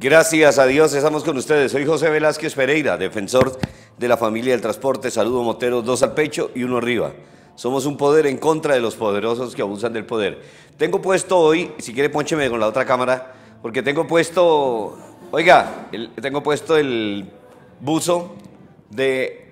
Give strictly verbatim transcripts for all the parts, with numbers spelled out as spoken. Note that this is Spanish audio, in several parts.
Gracias a Dios, estamos con ustedes. Soy José Velázquez Pereira, defensor de la familia del transporte. Saludo moteros, dos al pecho y uno arriba. Somos un poder en contra de los poderosos que abusan del poder. Tengo puesto hoy, si quiere póncheme con la otra cámara, porque tengo puesto, oiga, el, tengo puesto el buzo de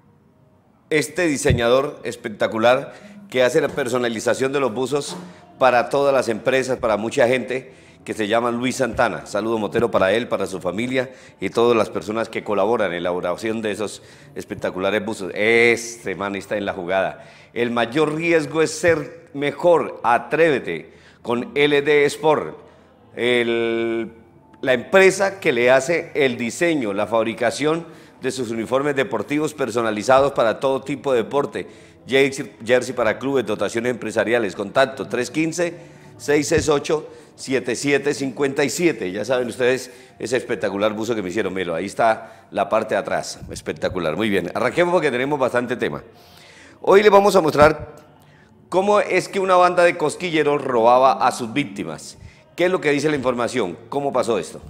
este diseñador espectacular que hace la personalización de los buzos para todas las empresas, para mucha gente, que se llama Luis Santana. Saludo motero para él, para su familia y todas las personas que colaboran en la elaboración de esos espectaculares buzos. Este man está en la jugada. El mayor riesgo es ser mejor. Atrévete con L D Sport, el, la empresa que le hace el diseño, la fabricación de sus uniformes deportivos personalizados para todo tipo de deporte. Jersey, jersey para clubes, dotaciones empresariales. Contacto tres uno cinco, seis seis ocho, siete siete cinco siete. Ya saben ustedes ese espectacular buzo que me hicieron, Melo. Ahí está la parte de atrás, espectacular. Muy bien, arranquemos porque tenemos bastante tema. Hoy les vamos a mostrar cómo es que una banda de cosquilleros robaba a sus víctimas. ¿Qué es lo que dice la información? ¿Cómo pasó esto?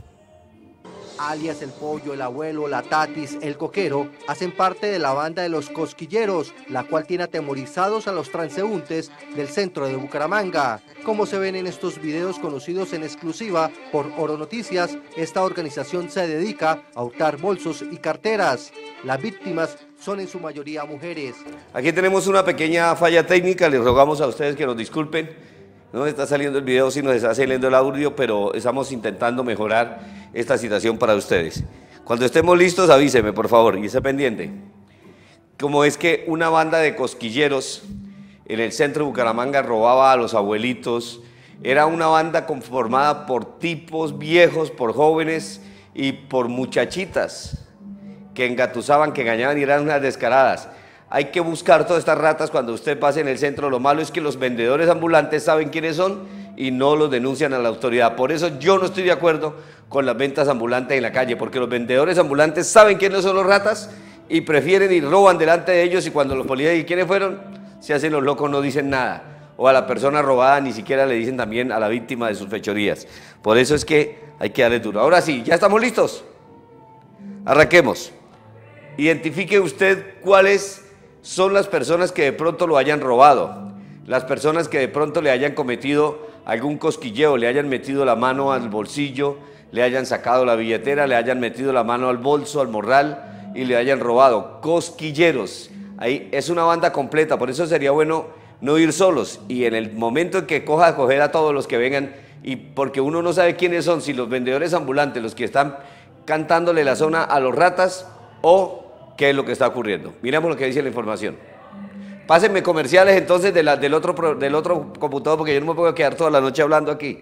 Alias el Pollo, el Abuelo, la Tatis, el Coquero, hacen parte de la banda de los cosquilleros, la cual tiene atemorizados a los transeúntes del centro de Bucaramanga. Como se ven en estos videos conocidos en exclusiva por Oro Noticias, esta organización se dedica a hurtar bolsos y carteras. Las víctimas son en su mayoría mujeres. Aquí tenemos una pequeña falla técnica, les rogamos a ustedes que nos disculpen. No está saliendo el video, si nos está saliendo el audio, pero estamos intentando mejorar esta situación para ustedes. Cuando estemos listos, avíseme, por favor, y esté pendiente. Como es que una banda de cosquilleros en el centro de Bucaramanga robaba a los abuelitos, era una banda conformada por tipos viejos, por jóvenes y por muchachitas que engatusaban, que engañaban y eran unas descaradas. Hay que buscar todas estas ratas cuando usted pase en el centro. Lo malo es que los vendedores ambulantes saben quiénes son y no los denuncian a la autoridad. Por eso yo no estoy de acuerdo con las ventas ambulantes en la calle, porque los vendedores ambulantes saben quiénes son los ratas y prefieren y roban delante de ellos, y cuando los policías dicen quiénes fueron, se hacen los locos, no dicen nada. O a la persona robada ni siquiera le dicen también a la víctima de sus fechorías. Por eso es que hay que darle duro. Ahora sí, ¿ya estamos listos? Arranquemos. Identifique usted cuáles son las personas que de pronto lo hayan robado, las personas que de pronto le hayan cometido algún cosquilleo, le hayan metido la mano al bolsillo, le hayan sacado la billetera, le hayan metido la mano al bolso, al morral y le hayan robado. Cosquilleros, ahí es una banda completa, por eso sería bueno no ir solos y en el momento en que coja, coger a todos los que vengan, y porque uno no sabe quiénes son, si los vendedores ambulantes, los que están cantándole la zona a los ratas o qué es lo que está ocurriendo. Miremos lo que dice la información. Pásenme comerciales entonces de la, del, otro, del otro computador, porque yo no me puedo quedar toda la noche hablando aquí.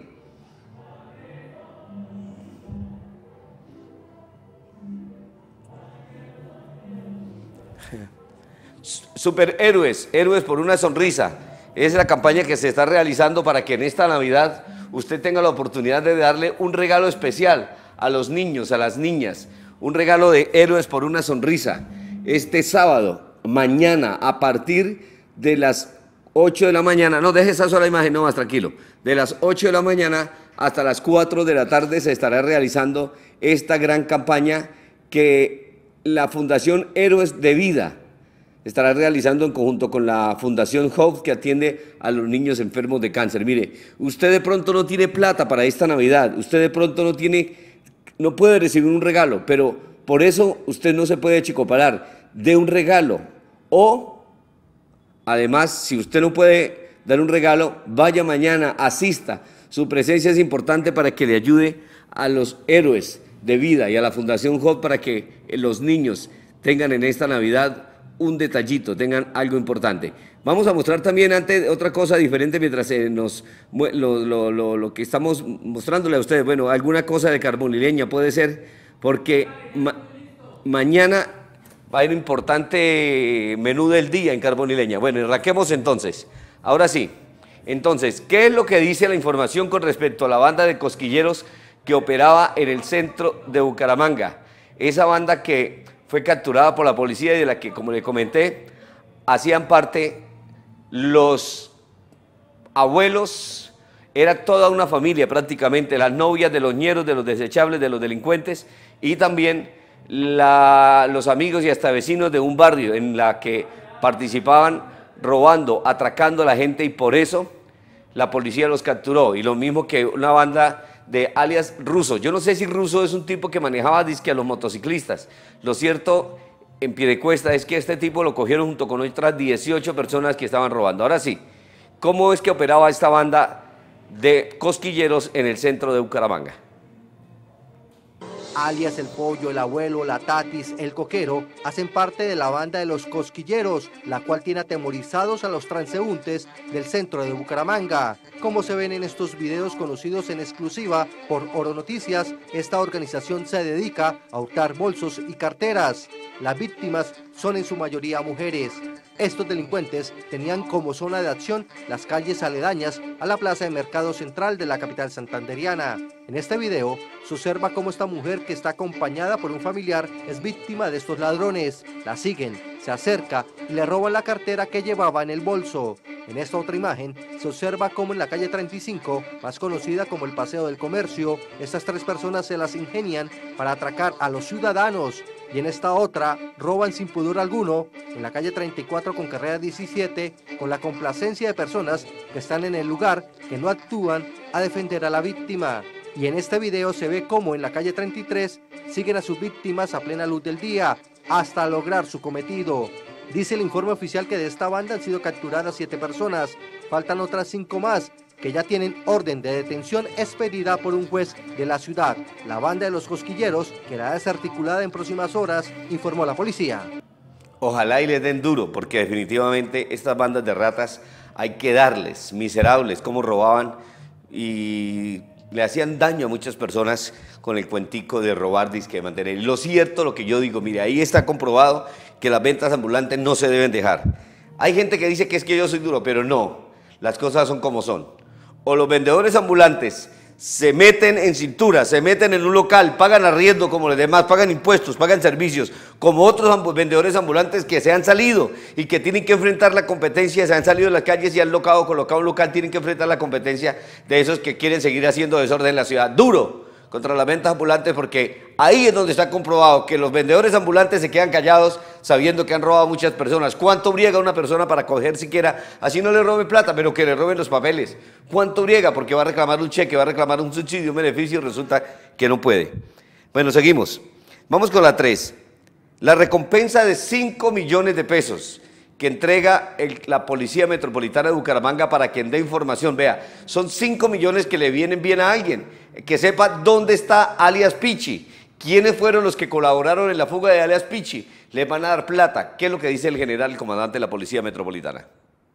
Superhéroes, héroes por una sonrisa. Es la campaña que se está realizando para que en esta Navidad usted tenga la oportunidad de darle un regalo especial a los niños, a las niñas. Un regalo de héroes por una sonrisa. Este sábado, mañana, a partir de las ocho de la mañana, no, deje esa sola imagen, no más, tranquilo. De las ocho de la mañana hasta las cuatro de la tarde se estará realizando esta gran campaña que la Fundación Héroes de Vida estará realizando en conjunto con la Fundación Hope, que atiende a los niños enfermos de cáncer. Mire, usted de pronto no tiene plata para esta Navidad, usted de pronto no tiene... no puede recibir un regalo, pero por eso usted no se puede chicoparar. De un regalo. O, además, si usted no puede dar un regalo, vaya mañana, asista. Su presencia es importante para que le ayude a los héroes de vida y a la Fundación Hope para que los niños tengan en esta Navidad un detallito, tengan algo importante. Vamos a mostrar también antes otra cosa diferente mientras eh, nos lo, lo, lo, lo que estamos mostrándole a ustedes. Bueno, alguna cosa de carbonileña puede ser, porque ma mañana va a ir un importante menú del día en carbonileña. Bueno, arranquemos entonces. Ahora sí, entonces, ¿qué es lo que dice la información con respecto a la banda de cosquilleros que operaba en el centro de Bucaramanga? Esa banda que fue capturada por la policía y de la que, como le comenté, hacían parte los abuelos, era toda una familia prácticamente, las novias de los ñeros, de los desechables, de los delincuentes y también la, los amigos y hasta vecinos de un barrio en la que participaban robando, atracando a la gente y por eso la policía los capturó. Y lo mismo que una banda de alias Ruso. Yo no sé si Ruso es un tipo que manejaba disque a los motociclistas. Lo cierto en Piedecuesta es que este tipo lo cogieron junto con otras dieciocho personas que estaban robando. Ahora sí, ¿cómo es que operaba esta banda de cosquilleros en el centro de Bucaramanga? Alias El Pollo, El Abuelo, La Tatis, El Coquero, hacen parte de la banda de los cosquilleros, la cual tiene atemorizados a los transeúntes del centro de Bucaramanga. Como se ven en estos videos conocidos en exclusiva por Oro Noticias, esta organización se dedica a hurtar bolsos y carteras. Las víctimas son en su mayoría mujeres. Estos delincuentes tenían como zona de acción las calles aledañas a la plaza de mercado central de la capital santanderiana. En este video se observa cómo esta mujer, que está acompañada por un familiar, es víctima de estos ladrones. La siguen, se acerca y le roban la cartera que llevaba en el bolso. En esta otra imagen se observa cómo en la calle treinta y cinco, más conocida como el Paseo del Comercio, estas tres personas se las ingenian para atracar a los ciudadanos. Y en esta otra, roban sin pudor alguno, en la calle treinta y cuatro con carrera diecisiete, con la complacencia de personas que están en el lugar, que no actúan a defender a la víctima. Y en este video se ve cómo en la calle treinta y tres siguen a sus víctimas a plena luz del día, hasta lograr su cometido. Dice el informe oficial que de esta banda han sido capturadas siete personas, faltan otras cinco más, que ya tienen orden de detención expedida por un juez de la ciudad. La banda de los cosquilleros quedará desarticulada en próximas horas, informó la policía. Ojalá y les den duro, porque definitivamente estas bandas de ratas hay que darles, miserables, cómo robaban y le hacían daño a muchas personas con el cuentico de robar, disque de mantener. Y lo cierto, lo que yo digo, mire, ahí está comprobado que las ventas ambulantes no se deben dejar. Hay gente que dice que es que yo soy duro, pero no, las cosas son como son. O los vendedores ambulantes se meten en cintura, se meten en un local, pagan arriendo como los demás, pagan impuestos, pagan servicios, como otros vendedores ambulantes que se han salido y que tienen que enfrentar la competencia, se han salido de las calles y han locado, colocado un local, tienen que enfrentar la competencia de esos que quieren seguir haciendo desorden en la ciudad. Duro contra las ventas ambulantes, porque ahí es donde está comprobado que los vendedores ambulantes se quedan callados sabiendo que han robado a muchas personas. ¿Cuánto briega una persona para coger siquiera, así no le roben plata, pero que le roben los papeles? ¿Cuánto briega? Porque va a reclamar un cheque, va a reclamar un subsidio, un beneficio y resulta que no puede. Bueno, seguimos. Vamos con la tres. La recompensa de cinco millones de pesos que entrega el, la Policía Metropolitana de Bucaramanga para quien dé información. Vea, son cinco millones que le vienen bien a alguien, que sepa dónde está alias Pichi, quiénes fueron los que colaboraron en la fuga de alias Pichi, le van a dar plata. ¿Qué es lo que dice el general, el comandante de la Policía Metropolitana?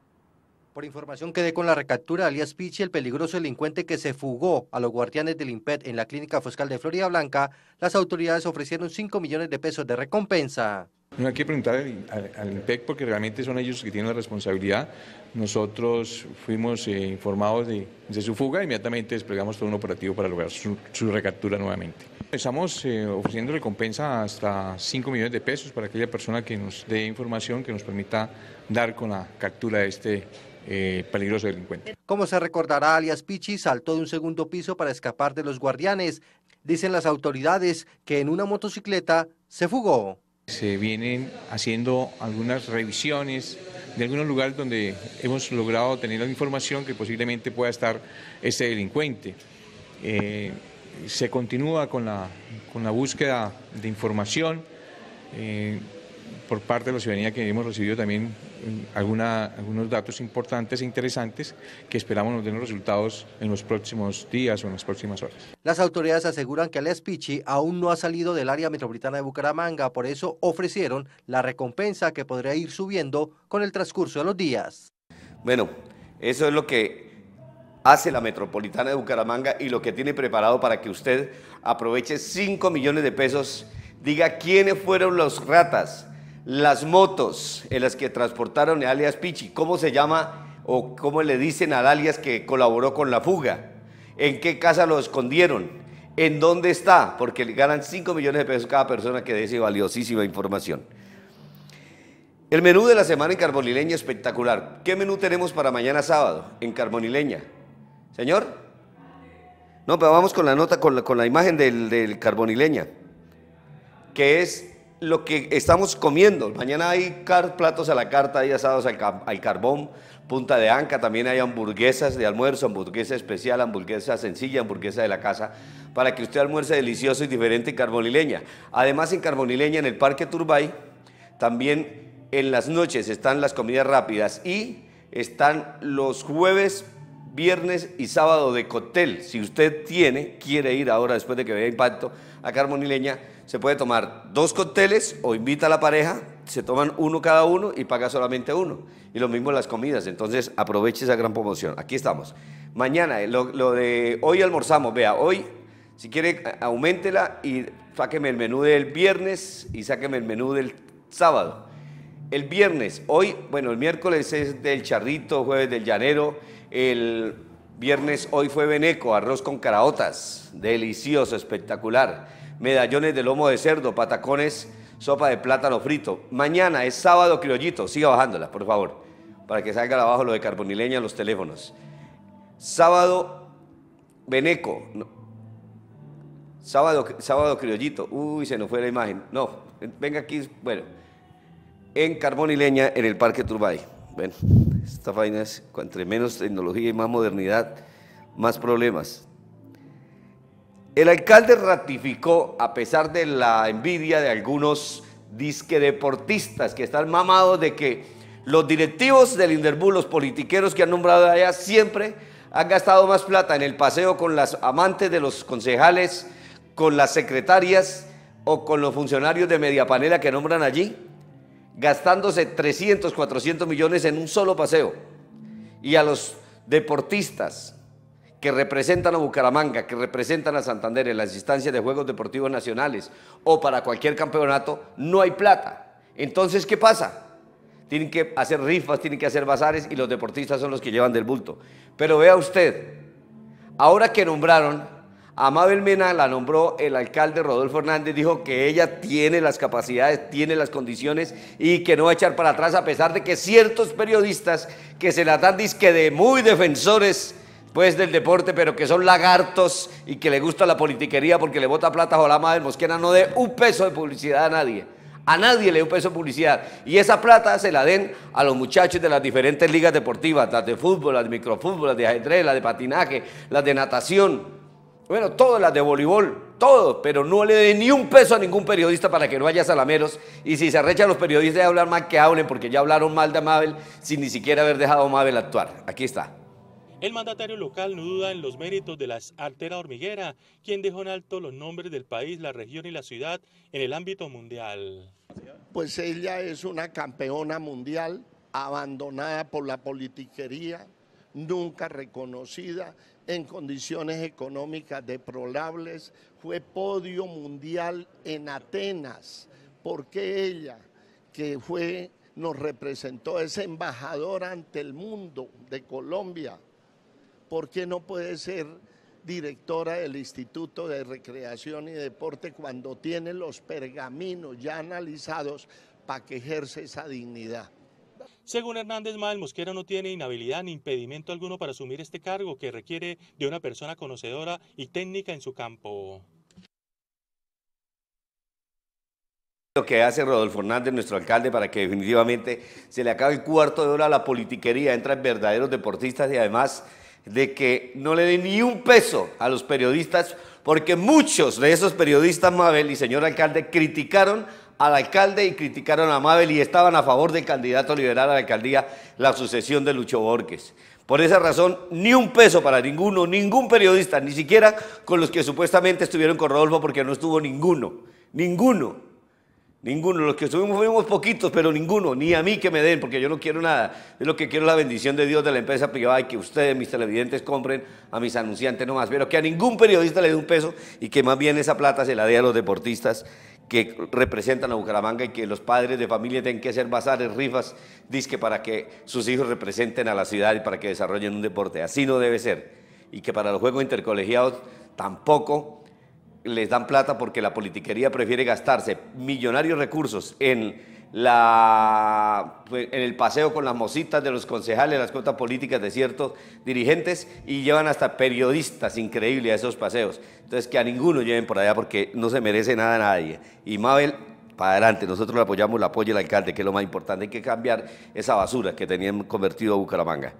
Por información que dé con la recaptura de alias Pichi, el peligroso delincuente que se fugó a los guardianes del IMPET en la clínica fiscal de Florida Blanca, las autoridades ofrecieron cinco millones de pesos de recompensa. No hay que preguntar al, al, al IMPEC porque realmente son ellos que tienen la responsabilidad. Nosotros fuimos eh, informados de, de su fuga e inmediatamente desplegamos todo un operativo para lograr su, su recaptura nuevamente. Estamos eh, ofreciendo recompensa hasta cinco millones de pesos para aquella persona que nos dé información que nos permita dar con la captura de este eh, peligroso delincuente. Como se recordará, alias Pichi saltó de un segundo piso para escapar de los guardianes. Dicen las autoridades que en una motocicleta se fugó. Se vienen haciendo algunas revisiones de algunos lugares donde hemos logrado tener la información que posiblemente pueda estar este delincuente. Eh, se continúa con la, con la búsqueda de información eh, por parte de la ciudadanía, que hemos recibido también alguna, algunos datos importantes e interesantes que esperamos nos den los resultados en los próximos días o en las próximas horas. Las autoridades aseguran que alias Pichi aún no ha salido del área metropolitana de Bucaramanga, por eso ofrecieron la recompensa que podría ir subiendo con el transcurso de los días. Bueno, eso es lo que hace la Metropolitana de Bucaramanga y lo que tiene preparado para que usted aproveche cinco millones de pesos, diga quiénes fueron los ratas, las motos en las que transportaron a alias Pichi, cómo se llama o cómo le dicen al alias que colaboró con la fuga, en qué casa lo escondieron, en dónde está, porque le ganan cinco millones de pesos cada persona que dé esa valiosísima información. El menú de la semana en Carbonileña espectacular. ¿Qué menú tenemos para mañana sábado en Carbonileña? ¿Señor? No, pero vamos con la nota, con la, con la imagen del, del Carbonileña, que es lo que estamos comiendo. Mañana hay car, platos a la carta, hay asados al, al carbón, punta de anca, también hay hamburguesas de almuerzo, hamburguesa especial, hamburguesa sencilla, hamburguesa de la casa, para que usted almuerce delicioso y diferente en Carbonileña. Además, en Carbonileña, en el Parque Turbay, también en las noches están las comidas rápidas y están los jueves, viernes y sábado de cóctel. Si usted tiene, quiere ir ahora después de que vea Impacto a Carbonileña, se puede tomar dos cócteles o invita a la pareja, se toman uno cada uno y paga solamente uno. Y lo mismo las comidas, entonces aproveche esa gran promoción. Aquí estamos. Mañana, lo, lo de hoy almorzamos, vea, hoy si quiere auméntela y sáqueme el menú del viernes y sáqueme el menú del sábado. El viernes, hoy, bueno, el miércoles es del charrito, jueves del llanero, el viernes hoy fue veneco, arroz con caraotas, delicioso, espectacular, medallones de lomo de cerdo, patacones, sopa de plátano frito. Mañana es sábado criollito, siga bajándola, por favor, para que salga abajo lo de Carbonileña en los teléfonos. Sábado veneco, no. sábado, sábado criollito, uy, se nos fue la imagen, no, venga aquí, bueno, en Carbonileña, en el Parque Turbay. Ven, esta vaina es, entre menos tecnología y más modernidad, más problemas. El alcalde ratificó, a pesar de la envidia de algunos disque deportistas que están mamados de que los directivos del Inderbú, los politiqueros que han nombrado allá, siempre han gastado más plata en el paseo con las amantes de los concejales, con las secretarias o con los funcionarios de Mediapanela que nombran allí, gastándose trescientos, cuatrocientos millones en un solo paseo. Y a los deportistas que representan a Bucaramanga, que representan a Santander en las instancias de Juegos Deportivos Nacionales o para cualquier campeonato, no hay plata. Entonces, ¿qué pasa? Tienen que hacer rifas, tienen que hacer bazares y los deportistas son los que llevan del bulto. Pero vea usted, ahora que nombraron a Mabel Mena, la nombró el alcalde Rodolfo Hernández, dijo que ella tiene las capacidades, tiene las condiciones y que no va a echar para atrás, a pesar de que ciertos periodistas que se las dan disque de muy defensores pues del deporte, pero que son lagartos y que le gusta la politiquería porque le bota plata a Jolá Mabel Mosquera, no dé un peso de publicidad a nadie. A nadie le dé un peso de publicidad. Y esa plata se la den a los muchachos de las diferentes ligas deportivas, las de fútbol, las de microfútbol, las de ajedrez, las de patinaje, las de natación. Bueno, todas las de voleibol, todo, pero no le dé ni un peso a ningún periodista para que no haya salameros. Y si se arrechan los periodistas de hablar mal, que hablen, porque ya hablaron mal de Mabel sin ni siquiera haber dejado a Mabel actuar. Aquí está. El mandatario local no duda en los méritos de la artera hormiguera, quien dejó en alto los nombres del país, la región y la ciudad en el ámbito mundial. Pues ella es una campeona mundial, abandonada por la politiquería, nunca reconocida, en condiciones económicas deplorables, fue podio mundial en Atenas, porque ella, que fue, nos representó, es embajadora ante el mundo de Colombia, ¿por qué no puede ser directora del Instituto de Recreación y Deporte cuando tiene los pergaminos ya analizados para que ejerce esa dignidad? Según Hernández, Mabel Mosquera no tiene inhabilidad ni impedimento alguno para asumir este cargo que requiere de una persona conocedora y técnica en su campo. Lo que hace Rodolfo Hernández, nuestro alcalde, para que definitivamente se le acabe el cuarto de hora a la politiquería, entran verdaderos deportistas y además de que no le den ni un peso a los periodistas, porque muchos de esos periodistas, Mabel y señor alcalde, criticaron al alcalde y criticaron a Mabel y estaban a favor del candidato liberal a la alcaldía, la sucesión de Lucho Borges. Por esa razón, ni un peso para ninguno, ningún periodista, ni siquiera con los que supuestamente estuvieron con Rodolfo, porque no estuvo ninguno, ninguno. Ninguno, los que estuvimos fuimos poquitos, pero ninguno, ni a mí que me den, porque yo no quiero nada. Es lo que quiero, la bendición de Dios de la empresa privada y que ustedes, mis televidentes, compren a mis anunciantes nomás, pero que a ningún periodista le dé un peso y que más bien esa plata se la dé a los deportistas que representan a Bucaramanga y que los padres de familia tienen que hacer bazares, rifas, disque para que sus hijos representen a la ciudad y para que desarrollen un deporte. Así no debe ser. Y que para los juegos intercolegiados tampoco les dan plata porque la politiquería prefiere gastarse millonarios recursos en la, pues, en el paseo con las mositas de los concejales, las cuotas políticas de ciertos dirigentes, y llevan hasta periodistas, increíble, a esos paseos. Entonces, que a ninguno lleven por allá porque no se merece nada a nadie. Y Mabel, para adelante, nosotros le apoyamos, el apoyo del alcalde, que es lo más importante. Hay que cambiar esa basura que tenían convertido a Bucaramanga.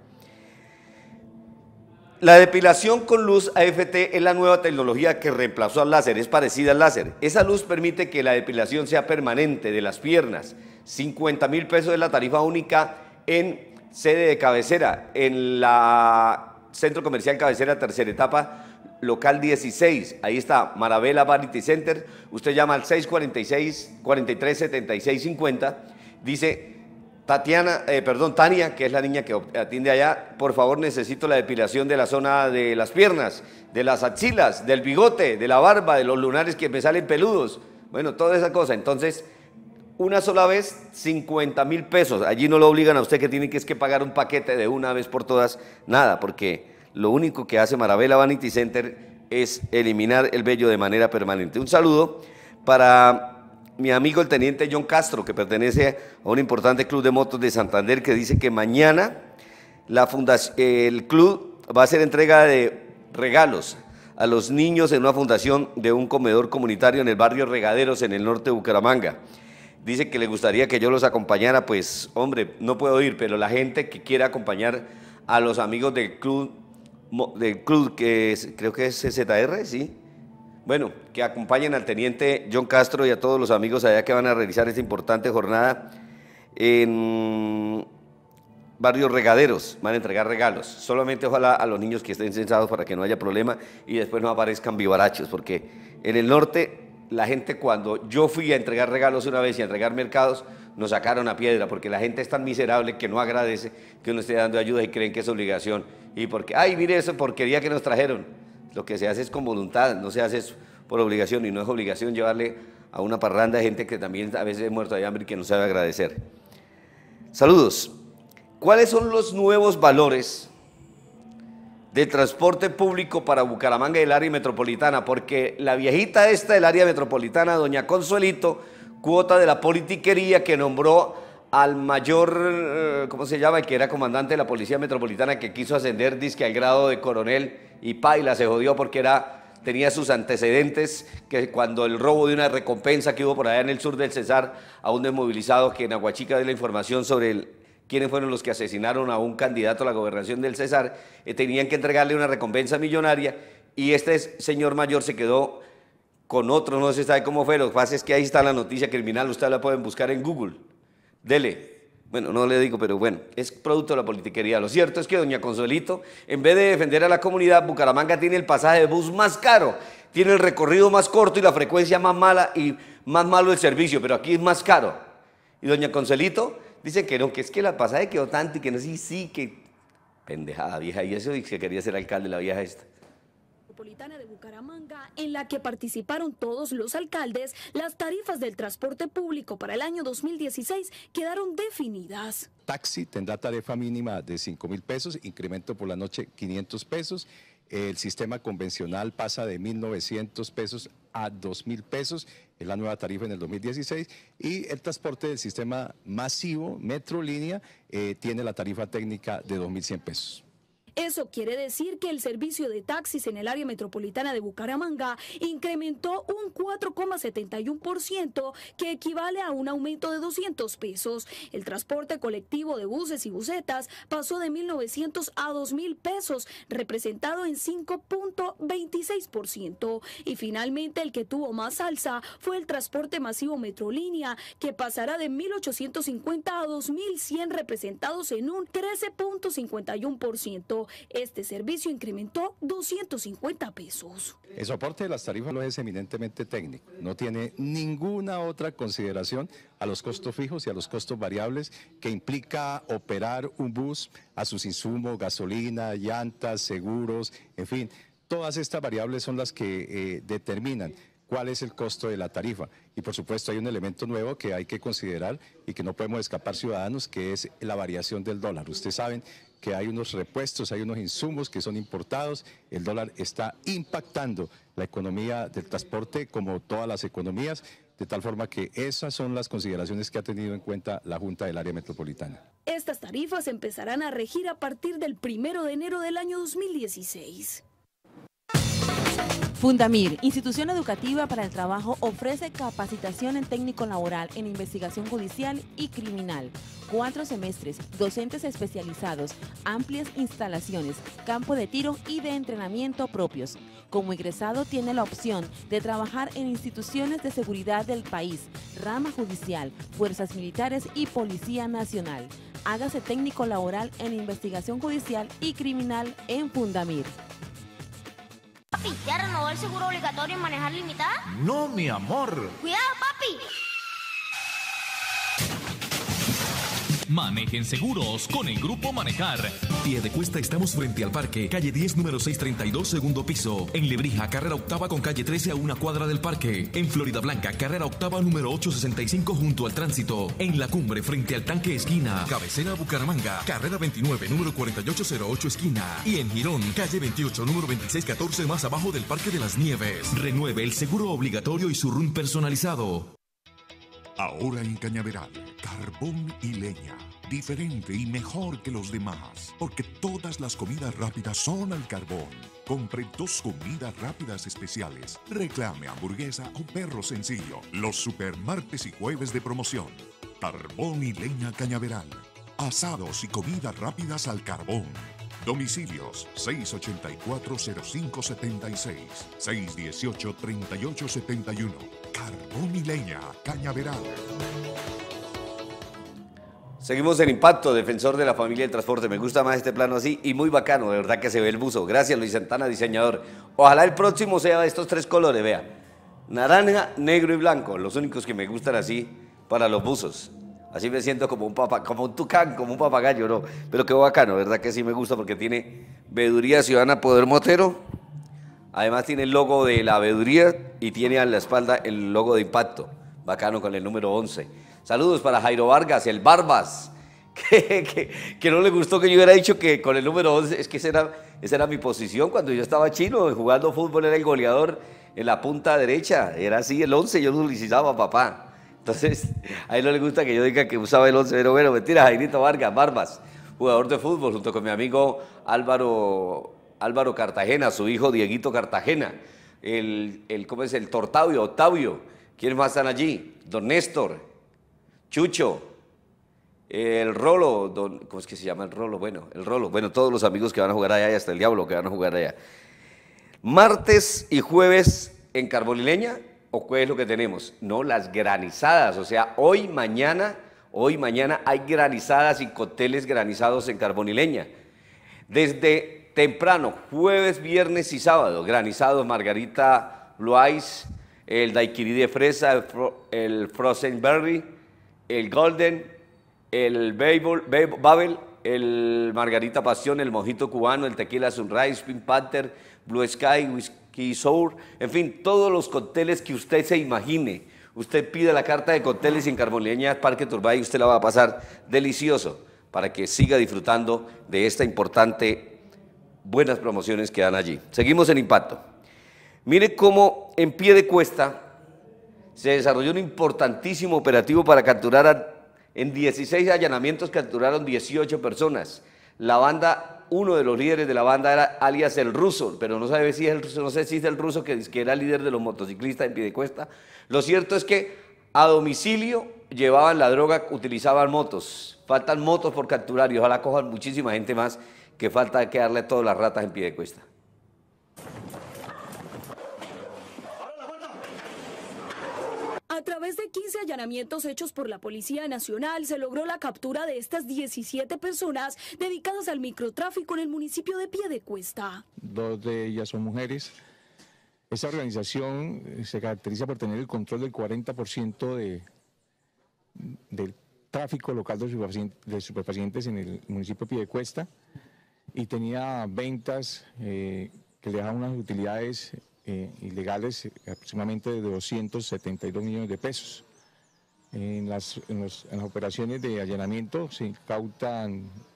La depilación con luz A F T es la nueva tecnología que reemplazó al láser, es parecida al láser. Esa luz permite que la depilación sea permanente de las piernas. cincuenta mil pesos es la tarifa única en sede de cabecera, en la Centro Comercial Cabecera, tercera etapa, local dieciséis. Ahí está Marabella Vanity Center. Usted llama al seis cuarenta y seis, cuarenta y tres, setenta y seis cincuenta. Dice... Tatiana, eh, perdón, Tania, que es la niña que atiende allá, por favor necesito la depilación de la zona de las piernas, de las axilas, del bigote, de la barba, de los lunares que me salen peludos, bueno, toda esa cosa. Entonces, una sola vez, cincuenta mil pesos, allí no lo obligan a usted que tiene que, es que pagar un paquete de una vez por todas, nada, porque lo único que hace Marabella Vanity Center es eliminar el vello de manera permanente. Un saludo para mi amigo el teniente John Castro, que pertenece a un importante club de motos de Santander, que dice que mañana la fundación, el club va a hacer entrega de regalos a los niños en una fundación de un comedor comunitario en el barrio Regaderos, en el norte de Bucaramanga. Dice que le gustaría que yo los acompañara. Pues, hombre, no puedo ir, pero la gente que quiera acompañar a los amigos del club, del club que es, creo que es C Z R, ¿sí? Bueno, que acompañen al teniente John Castro y a todos los amigos allá que van a realizar esta importante jornada en Barrios Regaderos. Van a entregar regalos, solamente ojalá a los niños que estén censados para que no haya problema y después no aparezcan vivarachos, porque en el norte la gente, cuando yo fui a entregar regalos una vez y a entregar mercados, nos sacaron a piedra, porque la gente es tan miserable que no agradece que uno esté dando ayuda y creen que es obligación, y porque, ay, mire esa porquería que nos trajeron. Lo que se hace es con voluntad, no se hace por obligación, y no es obligación llevarle a una parranda de gente que también a veces es muerta de hambre y que no sabe agradecer. Saludos. ¿Cuáles son los nuevos valores del transporte público para Bucaramanga y el área metropolitana? Porque la viejita esta del área metropolitana, doña Consuelito, cuota de la politiquería, que nombró al mayor, ¿cómo se llama?, el que era comandante de la Policía Metropolitana, que quiso ascender, dizque al grado de coronel, y paila, se jodió porque era, tenía sus antecedentes, que cuando el robo de una recompensa que hubo por allá en el sur del Cesar a un desmovilizado, que en Aguachica dio la información sobre el, quiénes fueron los que asesinaron a un candidato a la gobernación del Cesar, eh, tenían que entregarle una recompensa millonaria, y este señor mayor se quedó con otro, no se sabe cómo fue. Lo que pasa es que ahí está la noticia criminal, ustedes la pueden buscar en Google. Dele. Bueno, no le digo, pero bueno, es producto de la politiquería. Lo cierto es que doña Consuelito, en vez de defender a la comunidad, Bucaramanga tiene el pasaje de bus más caro, tiene el recorrido más corto y la frecuencia más mala y más malo el servicio, pero aquí es más caro. Y doña Consuelito dice que no, que es que la pasaje quedó tanto y que no, sí, sí, que pendejada vieja, y eso, y que quería ser alcalde la vieja esta. Metropolitana de Bucaramanga, en la que participaron todos los alcaldes, las tarifas del transporte público para el año dos mil dieciséis quedaron definidas. Taxi tendrá tarifa mínima de cinco mil pesos, incremento por la noche quinientos pesos. El sistema convencional pasa de mil novecientos pesos a dos mil pesos, es la nueva tarifa en el dos mil dieciséis, y el transporte del sistema masivo, Metrolínea, eh, tiene la tarifa técnica de dos mil cien pesos. Eso quiere decir que el servicio de taxis en el área metropolitana de Bucaramanga incrementó un cuatro coma setenta y uno por ciento, que equivale a un aumento de doscientos pesos. El transporte colectivo de buses y busetas pasó de mil novecientos a dos mil pesos, representado en cinco punto veintiséis por ciento. Y finalmente el que tuvo más alza fue el transporte masivo Metrolínea, que pasará de mil ochocientos cincuenta a dos mil cien, representados en un trece punto cincuenta y uno por ciento. Este servicio incrementó doscientos cincuenta pesos. El soporte de las tarifas no es eminentemente técnico, no tiene ninguna otra consideración a los costos fijos y a los costos variables que implica operar un bus, a sus insumos, gasolina, llantas, seguros, en fin, todas estas variables son las que eh, determinan cuál es el costo de la tarifa. Y por supuesto hay un elemento nuevo que hay que considerar y que no podemos escapar ciudadanos, que es la variación del dólar. Ustedes saben que hay unos repuestos, hay unos insumos que son importados, el dólar está impactando la economía del transporte como todas las economías, de tal forma que esas son las consideraciones que ha tenido en cuenta la Junta del Área Metropolitana. Estas tarifas empezarán a regir a partir del primero de enero del año dos mil dieciséis. Fundamir, institución educativa para el trabajo, ofrece capacitación en técnico laboral, en investigación judicial y criminal. Cuatro semestres, docentes especializados, amplias instalaciones, campo de tiro y de entrenamiento propios. Como egresado tiene la opción de trabajar en instituciones de seguridad del país, rama judicial, fuerzas militares y Policía Nacional. Hágase técnico laboral en investigación judicial y criminal en Fundamir. Papi, ¿ya renovó el seguro obligatorio en manejar limitada? No, mi amor. ¡Cuidado, papi! Manejen seguros con el Grupo Manejar. Piedecuesta, estamos frente al parque, calle diez, número seiscientos treinta y dos, segundo piso. En Lebrija, carrera octava con calle trece a una cuadra del parque. En Florida Blanca, carrera octava, número ochocientos sesenta y cinco junto al tránsito. En La Cumbre, frente al tanque esquina. Cabecera Bucaramanga, carrera veintinueve, número cuarenta y ocho cero ocho esquina. Y en Girón, calle veintiocho, número veintiséis catorce más abajo del Parque de las Nieves. Renueve el seguro obligatorio y su R U N personalizado. Ahora en Cañaveral, carbón y leña. Diferente y mejor que los demás, porque todas las comidas rápidas son al carbón. Compre dos comidas rápidas especiales. Reclame hamburguesa o perro sencillo. Los super martes y jueves de promoción. Carbón y leña Cañaveral. Asados y comidas rápidas al carbón. Domicilios seis ochenta y cuatro, cero cinco setenta y seis, seis dieciocho, treinta y ocho setenta y uno. Carbón y leña Cañaveral. Seguimos en Impacto, defensor de la familia del transporte. Me gusta más este plano así y muy bacano, de verdad que se ve el buzo. Gracias, Luis Santana, diseñador. Ojalá el próximo sea de estos tres colores, vea. Naranja, negro y blanco, los únicos que me gustan así para los buzos. Así me siento como un, papa, como un tucán, como un papagayo, ¿no? Pero qué bacano, verdad que sí me gusta porque tiene Veeduría Ciudadana Poder Motero. Además tiene el logo de la veeduría y tiene a la espalda el logo de Impacto. Bacano con el número once. Saludos para Jairo Vargas, el Barbas, que, que, que no le gustó que yo hubiera dicho que con el número once, es que esa era, esa era mi posición cuando yo estaba chino, jugando fútbol era el goleador en la punta derecha, era así el once, yo lo utilizaba, papá. Entonces, a él no le gusta que yo diga que usaba el once, pero bueno, mentira, Jairito Vargas, Barbas, jugador de fútbol, junto con mi amigo Álvaro, Álvaro Cartagena, su hijo Dieguito Cartagena, el, el, ¿cómo es? El Tortavio, Octavio, ¿quiénes más están allí? Don Néstor, Chucho, el Rolo, don, ¿cómo es que se llama el Rolo? Bueno, el Rolo, bueno, todos los amigos que van a jugar allá y hasta el Diablo que van a jugar allá. Martes y jueves en Carbón y Leña, ¿o qué es lo que tenemos? No, las granizadas, o sea, hoy, mañana, hoy, mañana hay granizadas y cócteles granizados en Carbón y Leña. Desde temprano, jueves, viernes y sábado, granizados Margarita Blue Ice, el daiquiri de fresa, el, fro, el Frozen Berry, el Golden, el Babel, el Margarita Pasión, el Mojito Cubano, el Tequila Sunrise, Pink Panther, Blue Sky, Whisky Sour, en fin, todos los cócteles que usted se imagine. Usted pide la carta de cócteles en Carbón y Leña Parque Turbay y usted la va a pasar delicioso para que siga disfrutando de esta importante, buenas promociones que dan allí. Seguimos en Impacto. Mire cómo en Piedecuesta se desarrolló un importantísimo operativo para capturar, a, en dieciséis allanamientos capturaron dieciocho personas. La banda, uno de los líderes de la banda era alias el Ruso, pero no sabe si es el, no sé si es el Ruso que, que era líder de los motociclistas en Piedecuesta. Lo cierto es que a domicilio llevaban la droga, utilizaban motos. Faltan motos por capturar y ojalá cojan muchísima gente más, que falta que darle a todas las ratas en Piedecuesta. A través de quince allanamientos hechos por la Policía Nacional, se logró la captura de estas diecisiete personas dedicadas al microtráfico en el municipio de Piedecuesta. Dos de ellas son mujeres. Esta organización se caracteriza por tener el control del cuarenta por ciento de, del tráfico local de superfacientes, de superfacientes en el municipio de Piedecuesta y tenía ventas eh, que le daban unas utilidades Eh, ilegales aproximadamente de doscientos setenta y dos millones de pesos. En las, en, los, en las operaciones de allanamiento se incautan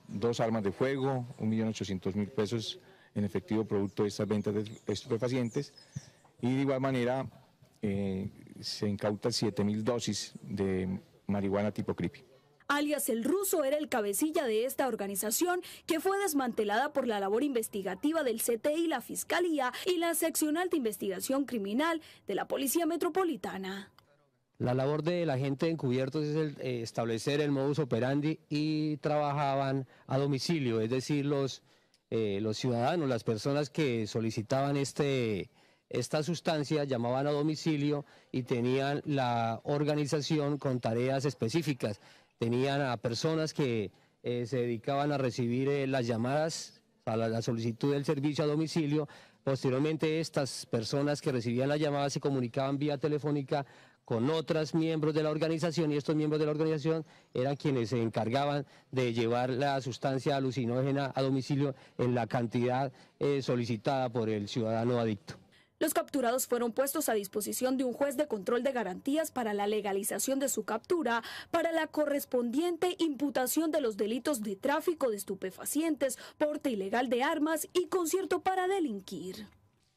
dos armas de fuego, un millón ochocientos mil pesos en efectivo producto de estas ventas de estupefacientes, y de igual manera eh, se incautan siete mil dosis de marihuana tipo creepy. Alias El Ruso era el cabecilla de esta organización que fue desmantelada por la labor investigativa del C T I, la Fiscalía y la Seccional de Investigación Criminal de la Policía Metropolitana. La labor de la gente encubiertos es el, eh, establecer el modus operandi y trabajaban a domicilio, es decir, los, eh, los ciudadanos, las personas que solicitaban este, esta sustancia llamaban a domicilio y tenían la organización con tareas específicas. Tenían a personas que eh, se dedicaban a recibir eh, las llamadas, a la, la solicitud del servicio a domicilio. Posteriormente, estas personas que recibían las llamadas se comunicaban vía telefónica con otros miembros de la organización, y estos miembros de la organización eran quienes se encargaban de llevar la sustancia alucinógena a domicilio en la cantidad eh, solicitada por el ciudadano adicto. Los capturados fueron puestos a disposición de un juez de control de garantías para la legalización de su captura, para la correspondiente imputación de los delitos de tráfico de estupefacientes, porte ilegal de armas y concierto para delinquir.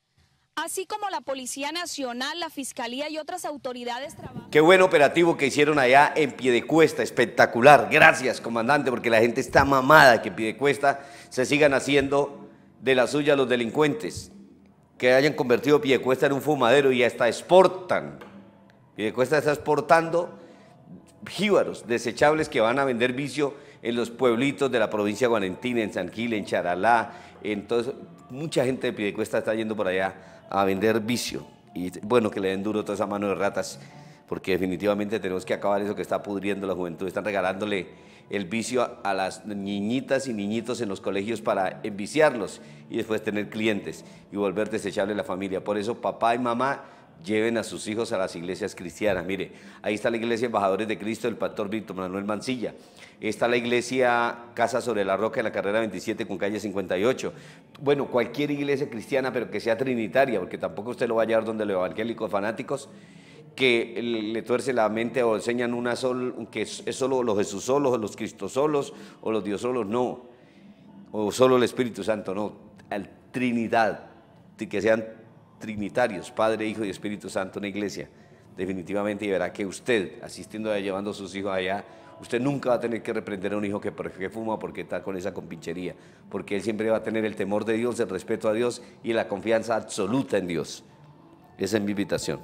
Así como la Policía Nacional, la Fiscalía y otras autoridades trabajan. Qué buen operativo que hicieron allá en Piedecuesta, espectacular. Gracias, comandante, porque la gente está mamada que en Piedecuesta se sigan haciendo de la suya los delincuentes, que hayan convertido Piedecuesta en un fumadero y hasta exportan. Piedecuesta está exportando jíbaros desechables que van a vender vicio en los pueblitos de la provincia de Guarentina, en San Gil, en Charalá, entonces mucha gente de Piedecuesta está yendo por allá a vender vicio, y bueno, que le den duro toda esa mano de ratas, porque definitivamente tenemos que acabar eso que está pudriendo la juventud. Están regalándole el vicio a, a las niñitas y niñitos en los colegios para enviciarlos y después tener clientes y volver desechable la familia. Por eso papá y mamá lleven a sus hijos a las iglesias cristianas. Mire, ahí está la iglesia Embajadores de Cristo del pastor Víctor Manuel Mancilla. Está la iglesia Casa sobre la Roca en la carrera veintisiete con calle cincuenta y ocho. Bueno, cualquier iglesia cristiana, pero que sea trinitaria, porque tampoco usted lo va a llevar donde los evangélicos fanáticos que le tuerce la mente o enseñan una sol, que es, es solo los Jesús solos, los Cristo solos o los Dios solos, no. O solo el Espíritu Santo, no. Al Trinidad, que sean trinitarios, Padre, Hijo y Espíritu Santo, una iglesia, definitivamente, y verá que usted, asistiendo allá, llevando a sus hijos allá, usted nunca va a tener que reprender a un hijo que, que fuma porque está con esa compinchería, porque él siempre va a tener el temor de Dios, el respeto a Dios y la confianza absoluta en Dios. Esa es mi invitación.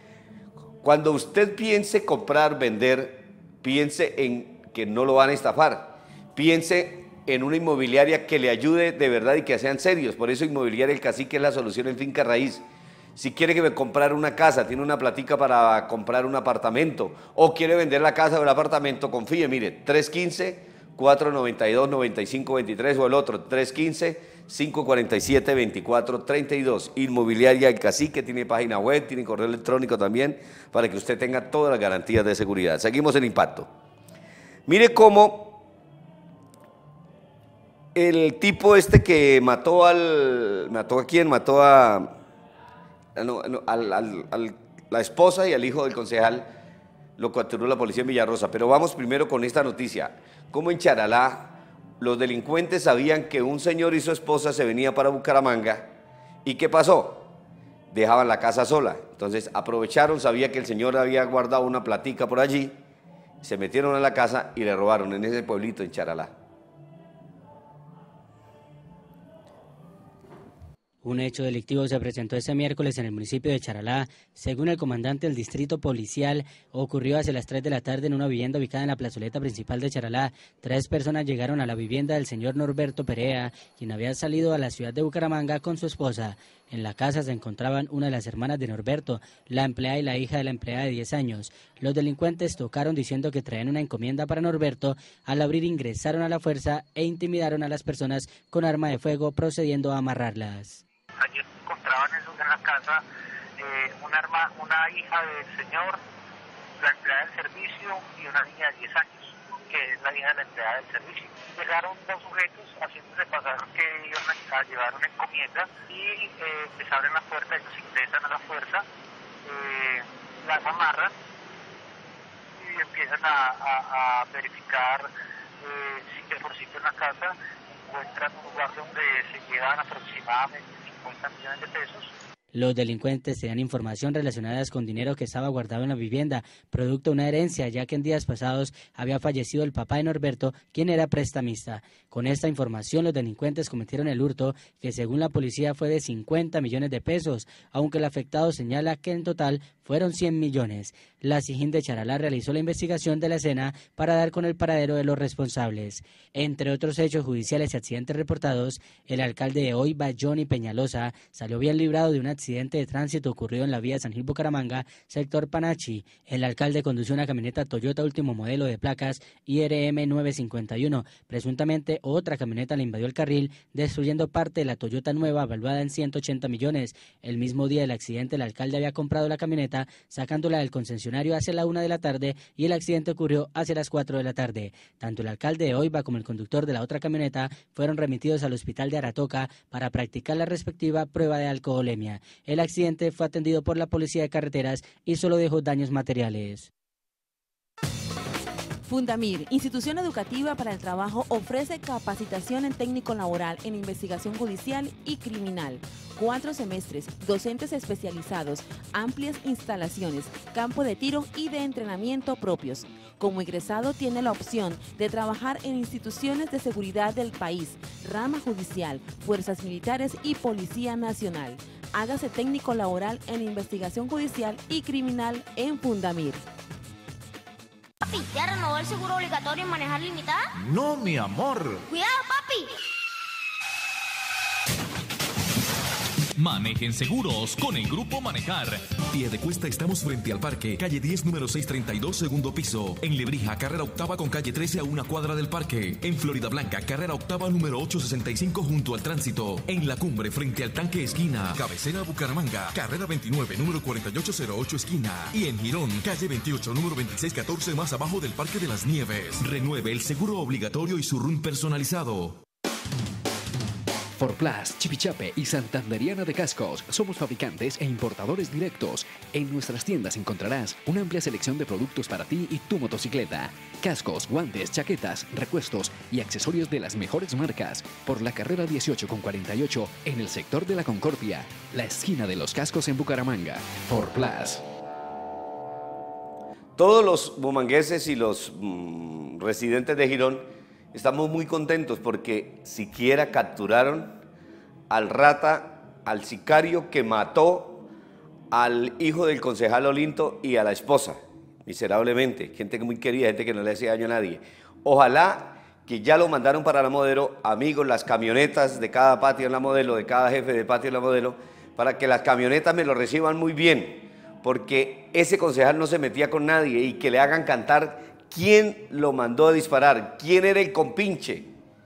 Cuando usted piense comprar, vender, piense en que no lo van a estafar, piense en una inmobiliaria que le ayude de verdad y que sean serios. Por eso Inmobiliaria El Cacique es la solución en finca raíz. Si quiere que me comprar una casa, tiene una platica para comprar un apartamento, o quiere vender la casa o el apartamento, confíe, mire, tres uno cinco, cuatro nueve dos, nueve cinco dos tres o el otro, tres uno cinco, cinco cuatro siete, veinticuatro treinta y dos. Inmobiliaria El Cacique tiene página web, tiene correo electrónico también, para que usted tenga todas las garantías de seguridad. Seguimos en Impacto. Mire cómo el tipo este que mató al... ¿Mató a quién? Mató a... No, no, al, al, al, la esposa y al hijo del concejal, lo capturó la policía en Villarrosa. Pero vamos primero con esta noticia. Como en Charalá, los delincuentes sabían que un señor y su esposa se venían para Bucaramanga. ¿Y qué pasó? Dejaban la casa sola. Entonces aprovecharon, sabía que el señor había guardado una platica por allí, se metieron a la casa y le robaron en ese pueblito en Charalá. Un hecho delictivo se presentó este miércoles en el municipio de Charalá. Según el comandante del distrito policial, ocurrió hacia las tres de la tarde en una vivienda ubicada en la plazoleta principal de Charalá. Tres personas llegaron a la vivienda del señor Norberto Perea, quien había salido a la ciudad de Bucaramanga con su esposa. En la casa se encontraban una de las hermanas de Norberto, la empleada y la hija de la empleada de diez años. Los delincuentes tocaron diciendo que traían una encomienda para Norberto. Al abrir ingresaron a la fuerza e intimidaron a las personas con arma de fuego, procediendo a amarrarlas. Allí encontraban en la casa eh, una, arma, una hija del señor, la empleada del servicio y una niña de diez años, que es la hija de la empleada del servicio. Llegaron dos sujetos haciéndose pasar que iban a llevar una encomienda y eh, les abren la puerta, ellos ingresan a la fuerza, eh, las amarran y empiezan a, a, a verificar eh, sin que por sitio en la casa encuentran un lugar donde se llevan aproximadamente cincuenta millones de pesos. Los delincuentes tenían información relacionada con dinero que estaba guardado en la vivienda, producto de una herencia, ya que en días pasados había fallecido el papá de Norberto, quien era prestamista. Con esta información, los delincuentes cometieron el hurto, que según la policía fue de cincuenta millones de pesos, aunque el afectado señala que en total fueron cien millones. La SIJIN de Charalá realizó la investigación de la escena para dar con el paradero de los responsables. Entre otros hechos judiciales y accidentes reportados, el alcalde de Oiba, Johnny Peñalosa, salió bien librado de un accidente de tránsito ocurrido en la vía San Gil Bucaramanga, sector Panachi. El alcalde condució una camioneta Toyota último modelo de placas I R M nueve cincuenta y uno. Presuntamente otra camioneta le invadió el carril, destruyendo parte de la Toyota nueva valuada en ciento ochenta millones. El mismo día del accidente, el alcalde había comprado la camioneta, sacándola del concesionario hacia la una de la tarde, y el accidente ocurrió hacia las cuatro de la tarde. Tanto el alcalde de Oiba como el conductor de la otra camioneta fueron remitidos al hospital de Aratoca para practicar la respectiva prueba de alcoholemia. El accidente fue atendido por la Policía de Carreteras y solo dejó daños materiales. Fundamir, institución educativa para el trabajo, ofrece capacitación en técnico laboral, en investigación judicial y criminal. Cuatro semestres, docentes especializados, amplias instalaciones, campo de tiro y de entrenamiento propios. Como egresado tiene la opción de trabajar en instituciones de seguridad del país, rama judicial, fuerzas militares y Policía Nacional. Hágase técnico laboral en investigación judicial y criminal en Fundamir. Papi, ¿ya renovó el seguro obligatorio en manejar limitada? No, mi amor. ¡Cuidado, papi! Manejen seguros con el Grupo Manejar. Piedecuesta, estamos frente al parque, calle diez, número seiscientos treinta y dos, segundo piso. En Lebrija, carrera octava con calle trece a una cuadra del parque. En Florida Blanca, carrera octava número ochocientos sesenta y cinco junto al tránsito. En La Cumbre, frente al tanque esquina. Cabecera Bucaramanga, carrera veintinueve, número cuarenta y ocho cero ocho esquina. Y en Girón, calle veintiocho, número veintiséis catorce más abajo del Parque de las Nieves. Renueve el seguro obligatorio y su R U N personalizado. Forplas, Chipichape y Santanderiana de Cascos. Somos fabricantes e importadores directos. En nuestras tiendas encontrarás una amplia selección de productos para ti y tu motocicleta. Cascos, guantes, chaquetas, repuestos y accesorios de las mejores marcas. Por la carrera dieciocho con cuarenta y ocho en el sector de la Concordia, la esquina de los cascos en Bucaramanga. Forplas. Todos los bumangueses y los mmm, residentes de Girón estamos muy contentos porque siquiera capturaron al rata, al sicario que mató al hijo del concejal Olinto y a la esposa, miserablemente, gente muy querida, gente que no le hacía daño a nadie. Ojalá que ya lo mandaron para la Modelo, amigos, las camionetas de cada patio en la Modelo, de cada jefe de patio en la Modelo, para que las camionetas me lo reciban muy bien, porque ese concejal no se metía con nadie, y que le hagan cantar quién lo mandó a disparar, quién era el compinche.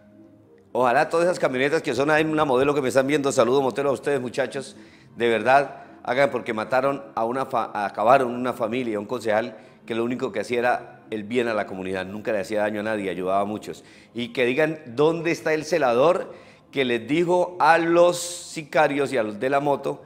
Ojalá todas esas camionetas que son ahí una Modelo que me están viendo, saludo Motero a ustedes muchachos, de verdad hagan, porque mataron a una, fa acabaron una familia, un concejal que lo único que hacía era el bien a la comunidad, nunca le hacía daño a nadie, ayudaba a muchos. Y que digan dónde está el celador que les dijo a los sicarios y a los de la moto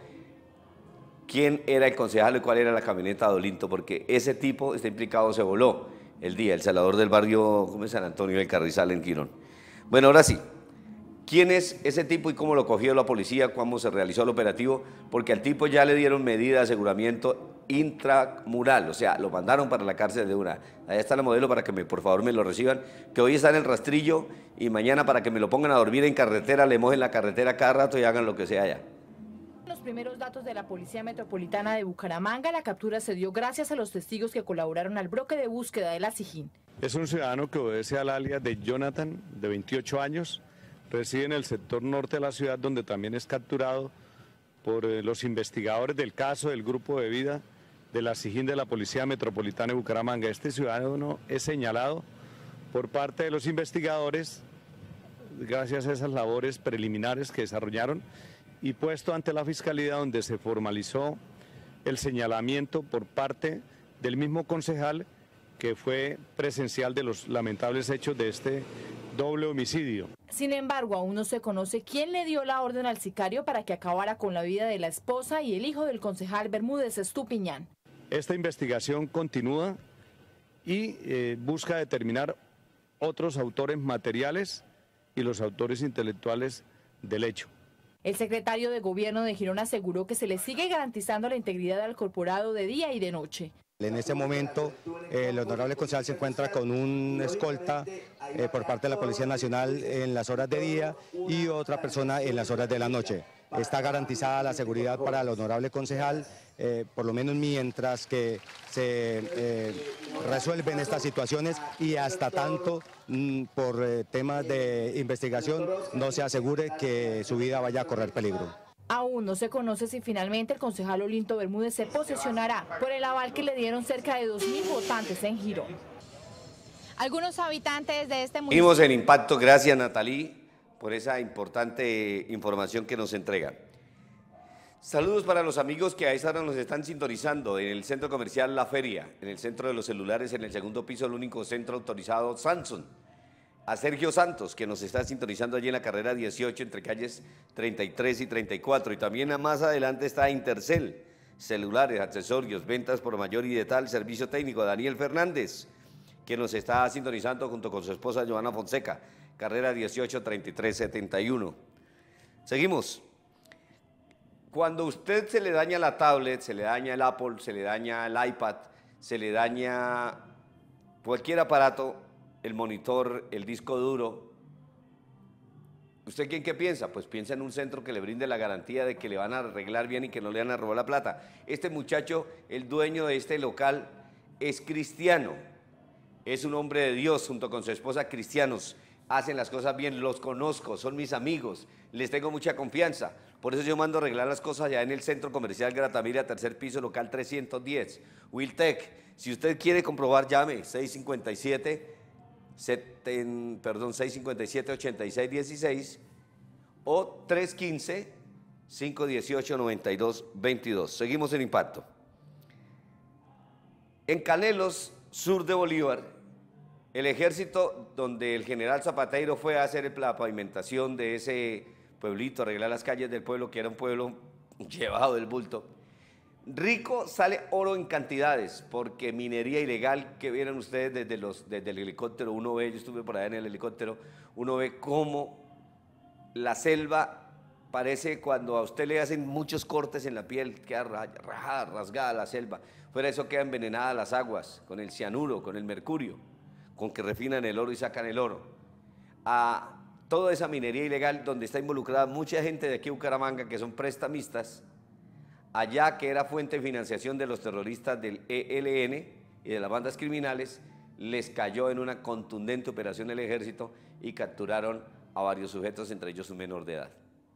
quién era el concejal y cuál era la camioneta de Olinto, porque ese tipo está implicado, se voló el día, el celador del barrio, ¿cómo es? San Antonio del Carrizal en Quirón. Bueno, ahora sí, ¿quién es ese tipo y cómo lo cogió la policía, cómo se realizó el operativo? Porque al tipo ya le dieron medida de aseguramiento intramural, o sea, lo mandaron para la cárcel de una. Allá está la Modelo para que me, por favor me lo reciban, que hoy está en el rastrillo y mañana para que me lo pongan a dormir en carretera, le mojen la carretera cada rato y hagan lo que sea allá. Los primeros datos de la Policía Metropolitana de Bucaramanga, la captura se dio gracias a los testigos que colaboraron al bloque de búsqueda de la SIJIN. Es un ciudadano que obedece al alias de Jonathan, de veintiocho años, reside en el sector norte de la ciudad, donde también es capturado por eh, los investigadores del caso del grupo de vida de la SIJIN de la Policía Metropolitana de Bucaramanga. Este ciudadano es señalado por parte de los investigadores, gracias a esas labores preliminares que desarrollaron, y puesto ante la Fiscalía, donde se formalizó el señalamiento por parte del mismo concejal que fue presencial de los lamentables hechos de este doble homicidio. Sin embargo, aún no se conoce quién le dio la orden al sicario para que acabara con la vida de la esposa y el hijo del concejal Bermúdez Estupiñán. Esta investigación continúa y eh, busca determinar otros autores materiales y los autores intelectuales del hecho. El secretario de Gobierno de Girón aseguró que se le sigue garantizando la integridad al corporado de día y de noche. En este momento, eh, el honorable concejal se encuentra con un escolta eh, por parte de la Policía Nacional en las horas de día y otra persona en las horas de la noche. Está garantizada la seguridad para el honorable concejal, eh, por lo menos mientras que se eh, resuelven estas situaciones y hasta tanto mm, por eh, temas de investigación no se asegure que su vida vaya a correr peligro. Aún no se conoce si finalmente el concejal Olinto Bermúdez se posesionará por el aval que le dieron cerca de dos mil votantes en Girón. Algunos habitantes de este municipio... Seguimos en Impacto, gracias Natalí por esa importante información que nos entrega. Saludos para los amigos que a esta hora nos están sintonizando en el centro comercial La Feria, en el centro de los celulares, en el segundo piso, el único centro autorizado Samsung. A Sergio Santos, que nos está sintonizando allí en la carrera dieciocho, entre calles treinta y tres y treinta y cuatro. Y también más adelante está Intercel, celulares, accesorios, ventas por mayor y de tal, servicio técnico. Daniel Fernández, que nos está sintonizando junto con su esposa Joana Fonseca, carrera dieciocho, treinta y tres, setenta y uno. Seguimos. Cuando a usted se le daña la tablet, se le daña el Apple, se le daña el iPad, se le daña cualquier aparato, el monitor, el disco duro, ¿usted quién qué piensa? Pues piensa en un centro que le brinde la garantía de que le van a arreglar bien y que no le van a robar la plata. Este muchacho, el dueño de este local, es cristiano, es un hombre de Dios, junto con su esposa, cristianos, hacen las cosas bien, los conozco, son mis amigos, les tengo mucha confianza. Por eso yo mando a arreglar las cosas allá en el centro comercial Gratamiria, tercer piso, local trescientos diez, Wiltec. Si usted quiere comprobar, llame seis cinco siete, seten, perdón, seis cinco siete, ochenta y seis dieciséis o tres uno cinco, cinco uno ocho, nueve dos dos dos. Seguimos en Impacto. En Canelos, sur de Bolívar, el ejército, donde el general Zapateiro fue a hacer la pavimentación de ese pueblito, arreglar las calles del pueblo, que era un pueblo llevado del bulto. Rico sale oro en cantidades, porque minería ilegal, que vieron ustedes desde, los, desde el helicóptero, uno ve, yo estuve por allá en el helicóptero, uno ve cómo la selva parece cuando a usted le hacen muchos cortes en la piel, queda rajada, rasgada la selva, fuera de eso queda envenenada las aguas, con el cianuro, con el mercurio, con que refinan el oro y sacan el oro. A toda esa minería ilegal donde está involucrada mucha gente de aquí de Bucaramanga, que son prestamistas, allá que era fuente de financiación de los terroristas del E L N y de las bandas criminales, les cayó en una contundente operación el ejército y capturaron a varios sujetos, entre ellos un menor de edad.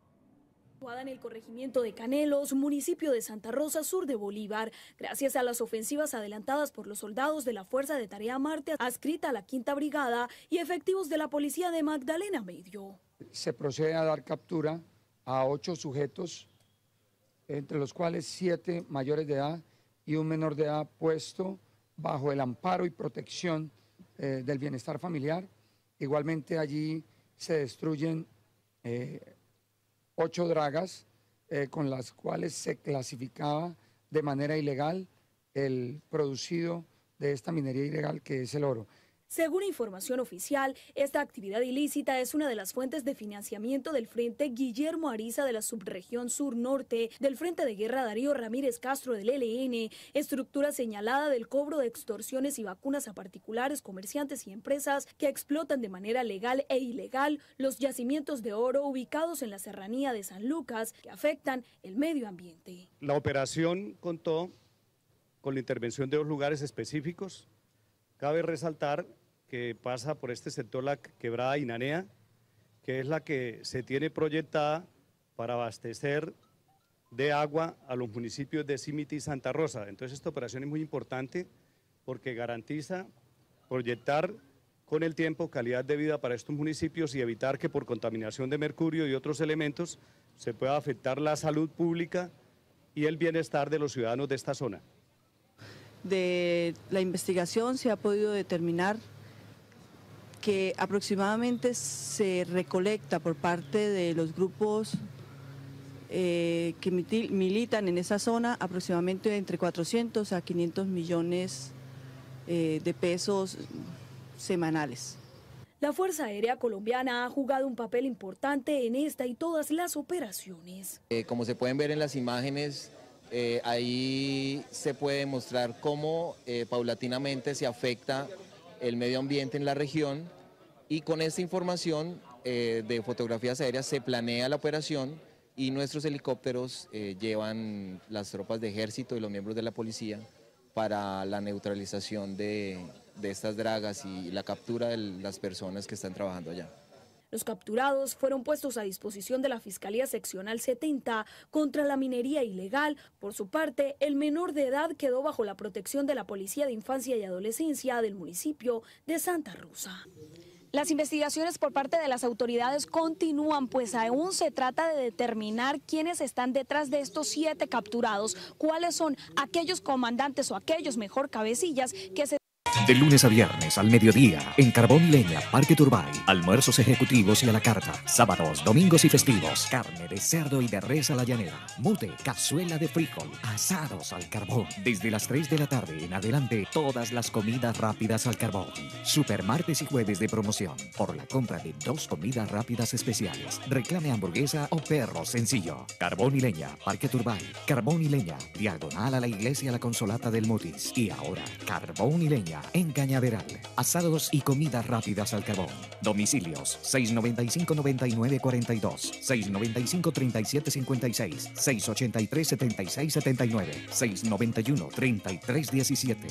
En el corregimiento de Canelos, municipio de Santa Rosa, sur de Bolívar, gracias a las ofensivas adelantadas por los soldados de la Fuerza de Tarea Marte, adscrita a la Quinta Brigada, y efectivos de la Policía de Magdalena Medio. Se procede a dar captura a ocho sujetos, entre los cuales siete mayores de edad y un menor de edad, puesto bajo el amparo y protección eh, del bienestar familiar. Igualmente allí se destruyen eh, ocho dragas eh, con las cuales se clasificaba de manera ilegal el producido de esta minería ilegal, que es el oro. Según información oficial, esta actividad ilícita es una de las fuentes de financiamiento del Frente Guillermo Ariza de la subregión sur-norte, del Frente de Guerra Darío Ramírez Castro del E L N, estructura señalada del cobro de extorsiones y vacunas a particulares, comerciantes y empresas que explotan de manera legal e ilegal los yacimientos de oro ubicados en la serranía de San Lucas, que afectan el medio ambiente. La operación contó con la intervención de dos lugares específicos. Cabe resaltar que pasa por este sector la quebrada Inanea, que es la que se tiene proyectada para abastecer de agua a los municipios de Címita y Santa Rosa. Entonces esta operación es muy importante porque garantiza proyectar con el tiempo calidad de vida para estos municipios y evitar que por contaminación de mercurio y otros elementos se pueda afectar la salud pública y el bienestar de los ciudadanos de esta zona. De la investigación se ha podido determinar que aproximadamente se recolecta por parte de los grupos eh, que militan en esa zona aproximadamente entre cuatrocientos a quinientos millones eh, de pesos semanales. La Fuerza Aérea Colombiana ha jugado un papel importante en esta y todas las operaciones. Eh, como se pueden ver en las imágenes, eh, ahí se puede mostrar cómo eh, paulatinamente se afecta el medio ambiente en la región, y con esta información eh, de fotografías aéreas se planea la operación y nuestros helicópteros eh, llevan las tropas de ejército y los miembros de la policía para la neutralización de, de estas dragas y la captura de las personas que están trabajando allá. Los capturados fueron puestos a disposición de la Fiscalía Seccional setenta contra la minería ilegal. Por su parte, el menor de edad quedó bajo la protección de la Policía de Infancia y Adolescencia del municipio de Santa Rosa. Las investigaciones por parte de las autoridades continúan, pues aún se trata de determinar quiénes están detrás de estos siete capturados, cuáles son aquellos comandantes o aquellos mejor cabecillas que se... De lunes a viernes al mediodía, en Carbón y Leña, Parque Turbay. Almuerzos ejecutivos y a la carta. Sábados, domingos y festivos. Carne de cerdo y de res a la llanera. Mute, cazuela de frijol. Asados al carbón. Desde las tres de la tarde en adelante, todas las comidas rápidas al carbón. Super martes y jueves de promoción. Por la compra de dos comidas rápidas especiales. Reclame hamburguesa o perro sencillo. Carbón y Leña, Parque Turbay. Carbón y Leña, diagonal a la iglesia La Consolata del Mutis. Y ahora, Carbón y Leña en Cañaveral. Asados y comidas rápidas al carbón. Domicilios seis noventa y cinco, noventa y nueve, cuarenta y dos, seis noventa y cinco, treinta y siete, cincuenta y seis, seis ochenta y tres, setenta y seis, setenta y nueve, seis noventa y uno, treinta y tres, diecisiete.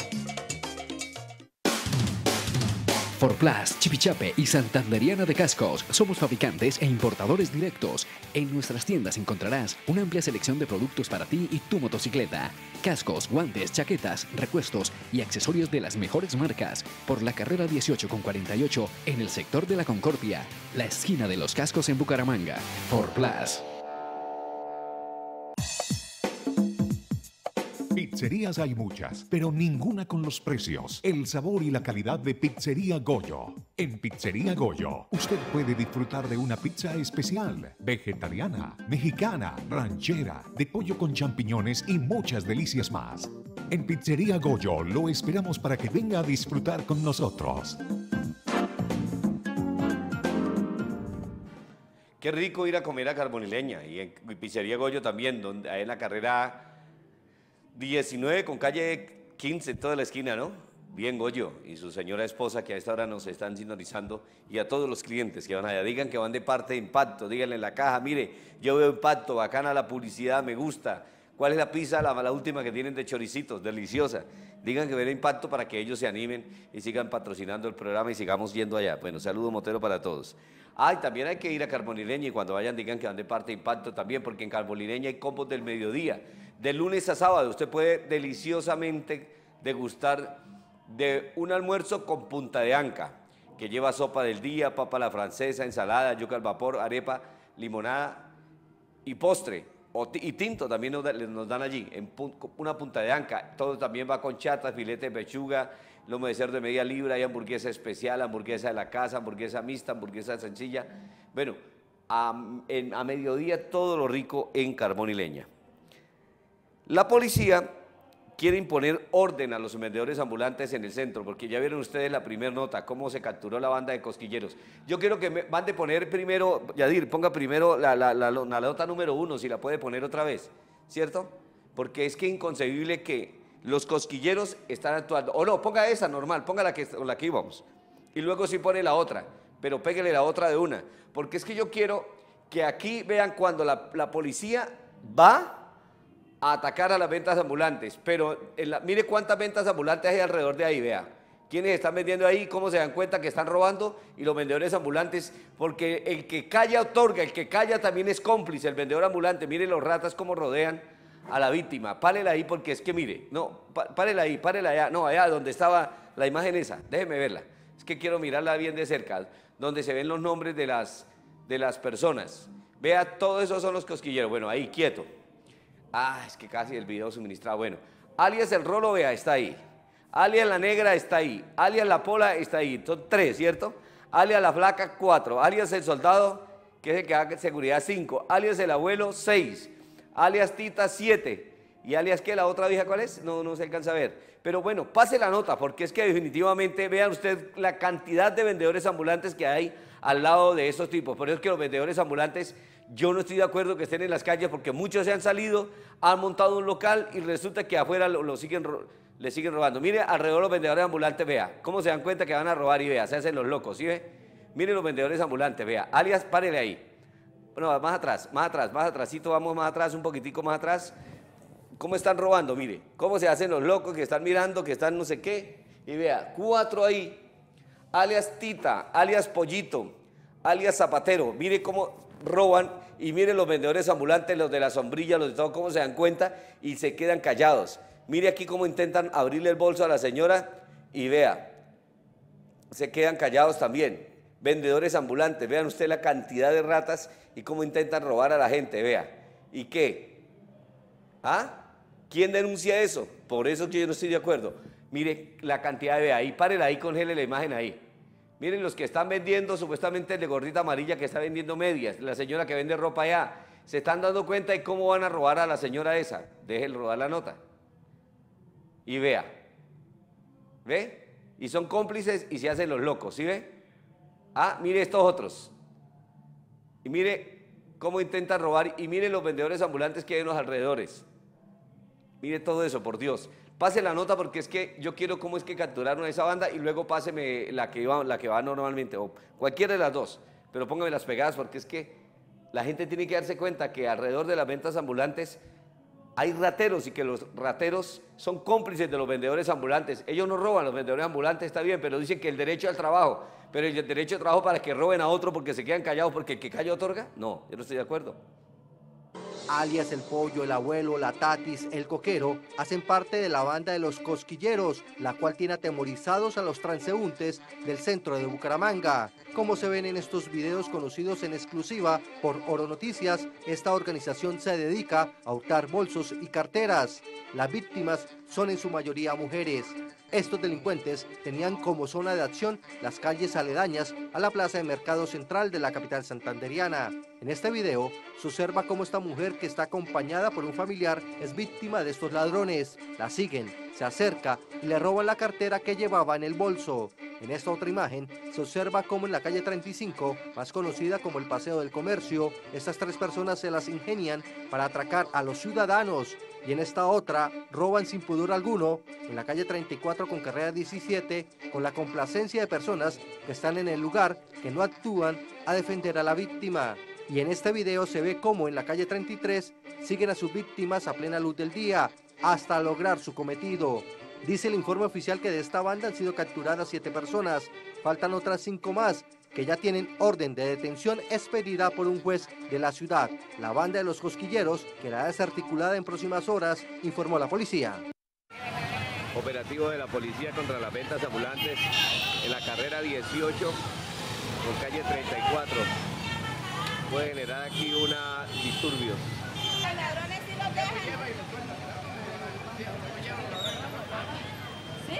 Forplas, Chipichape y Santanderiana de Cascos. Somos fabricantes e importadores directos. En nuestras tiendas encontrarás una amplia selección de productos para ti y tu motocicleta. Cascos, guantes, chaquetas, repuestos y accesorios de las mejores marcas. Por la carrera dieciocho con cuarenta y ocho en el sector de la Concordia, la esquina de los cascos en Bucaramanga. Forplas. Pizzerías hay muchas, pero ninguna con los precios, el sabor y la calidad de Pizzería Goyo. En Pizzería Goyo, usted puede disfrutar de una pizza especial, vegetariana, mexicana, ranchera, de pollo con champiñones y muchas delicias más. En Pizzería Goyo lo esperamos para que venga a disfrutar con nosotros. Qué rico ir a comer a Carbón y Leña, y en Pizzería Goyo también, donde hay en la carrera diecinueve con calle quince, en toda la esquina, ¿no? Bien, Goyo y su señora esposa que a esta hora nos están sintonizando, y a todos los clientes que van allá, digan que van de parte de Impacto, díganle en la caja, mire, yo veo Impacto, bacana la publicidad, me gusta. ¿Cuál es la pizza, la, la última que tienen de choricitos, deliciosa? Digan que ven Impacto para que ellos se animen y sigan patrocinando el programa y sigamos yendo allá. Bueno, saludo motero para todos. Ah, y también hay que ir a Carbón y Leña, y cuando vayan digan que van de parte de Impacto también, porque en Carbón y Leña hay combos del mediodía. De lunes a sábado usted puede deliciosamente degustar de un almuerzo con punta de anca, que lleva sopa del día, papa a la francesa, ensalada, yuca al vapor, arepa, limonada y postre. O y tinto también nos, nos dan allí, en una punta de anca. Todo también va con chatas, filete de pechuga, lomo de cerdo de media libra, hay hamburguesa especial, hamburguesa de la casa, hamburguesa mixta, hamburguesa sencilla. Bueno, a, en, a mediodía todo lo rico en Carbón y Leña. La policía quiere imponer orden a los vendedores ambulantes en el centro, porque ya vieron ustedes la primera nota, cómo se capturó la banda de cosquilleros. Yo quiero que me mande poner primero, Yadir, ponga primero la, la, la, la nota número uno, si la puede poner otra vez, ¿cierto? Porque es que inconcebible que los cosquilleros están actuando. O no, ponga esa normal, ponga la que, con la que íbamos. Y luego sí pone la otra, pero péguele la otra de una. Porque es que yo quiero que aquí vean cuando la, la policía va a atacar a las ventas ambulantes, pero en la, mire cuántas ventas ambulantes hay alrededor de ahí, vea. ¿Quiénes están vendiendo ahí? ¿Cómo se dan cuenta que están robando? Y los vendedores ambulantes, porque el que calla otorga, el que calla también es cómplice, el vendedor ambulante. Mire los ratas cómo rodean a la víctima. Párela ahí porque es que mire, no, párela ahí, párela allá, no, allá donde estaba la imagen esa, déjeme verla. Es que quiero mirarla bien de cerca, donde se ven los nombres de las, de las personas. Vea, todos esos son los cosquilleros. Bueno, ahí, quieto. Ah, es que casi el video suministrado. Bueno, alias el Rolo, vea, está ahí. Alias la Negra está ahí. Alias la Pola está ahí. Son tres, ¿cierto? Alias la Flaca, cuatro. Alias el Soldado, que es el que da seguridad, cinco. Alias el Abuelo, seis. Alias Tita, siete. ¿Y alias qué? ¿La otra vieja cuál es? No, no se alcanza a ver. Pero bueno, pase la nota, porque es que definitivamente, vean usted la cantidad de vendedores ambulantes que hay al lado de estos tipos. Por eso es que los vendedores ambulantes, yo no estoy de acuerdo que estén en las calles, porque muchos se han salido, han montado un local y resulta que afuera lo, lo siguen, le siguen robando. Mire, alrededor los vendedores ambulantes, vea, cómo se dan cuenta que van a robar y vea, se hacen los locos, ¿sí ve? Miren los vendedores ambulantes, vea, alias, párele ahí. Bueno, más atrás, más atrás, más atrásito, vamos más atrás, un poquitico más atrás. ¿Cómo están robando? Mire, cómo se hacen los locos que están mirando, que están no sé qué. Y vea, cuatro ahí, alias Tita, alias Pollito, alias Zapatero. Mire cómo roban y miren los vendedores ambulantes, los de la sombrilla, los de todo, cómo se dan cuenta y se quedan callados. Mire aquí cómo intentan abrirle el bolso a la señora y vea, se quedan callados también. Vendedores ambulantes, vean usted la cantidad de ratas y cómo intentan robar a la gente, vea. ¿Y qué? ¿Ah? ¿Quién denuncia eso? Por eso que yo no estoy de acuerdo. Mire la cantidad de, vea, ahí párela ahí, congele la imagen ahí. Miren los que están vendiendo, supuestamente el de gordita amarilla que está vendiendo medias, la señora que vende ropa allá. ¿Se están dando cuenta de cómo van a robar a la señora esa? Déjenle robar la nota. Y vea. ¿Ve? Y son cómplices y se hacen los locos, ¿sí ve? Ah, mire estos otros. Y mire cómo intentan robar y mire los vendedores ambulantes que hay en los alrededores. Mire todo eso, por Dios. Pase la nota porque es que yo quiero cómo es que capturaron a esa banda y luego páseme la que va, la que va normalmente, o cualquiera de las dos, pero póngame las pegadas porque es que la gente tiene que darse cuenta que alrededor de las ventas ambulantes hay rateros y que los rateros son cómplices de los vendedores ambulantes. Ellos no roban, los vendedores ambulantes está bien, pero dicen que el derecho al trabajo, pero el derecho al trabajo para que roben a otro porque se quedan callados porque el que calla otorga, no, yo no estoy de acuerdo. Alias El Pollo, El Abuelo, La Tatis, El Coquero, hacen parte de la banda de los Cosquilleros, la cual tiene atemorizados a los transeúntes del centro de Bucaramanga. Como se ven en estos videos conocidos en exclusiva por Oro Noticias, esta organización se dedica a hurtar bolsos y carteras. Las víctimas son en su mayoría mujeres. Estos delincuentes tenían como zona de acción las calles aledañas a la plaza de mercado central de la capital santanderiana. En este video se observa cómo esta mujer, que está acompañada por un familiar, es víctima de estos ladrones. La siguen, se acerca y le roban la cartera que llevaba en el bolso. En esta otra imagen se observa cómo en la calle treinta y cinco, más conocida como el Paseo del Comercio, estas tres personas se las ingenian para atracar a los ciudadanos. Y en esta otra roban sin pudor alguno en la calle treinta y cuatro con carrera diecisiete, con la complacencia de personas que están en el lugar, que no actúan a defender a la víctima. Y en este video se ve cómo en la calle treinta y tres siguen a sus víctimas a plena luz del día hasta lograr su cometido. Dice el informe oficial que de esta banda han sido capturadas siete personas, faltan otras cinco más que ya tienen orden de detención expedida por un juez de la ciudad. La banda de los Cosquilleros quedará desarticulada en próximas horas, informó la policía. Operativo de la policía contra las ventas ambulantes en la carrera dieciocho con calle treinta y cuatro. Puede generar aquí una disturbios. Los ladrones sí los dejan. ¿Sí?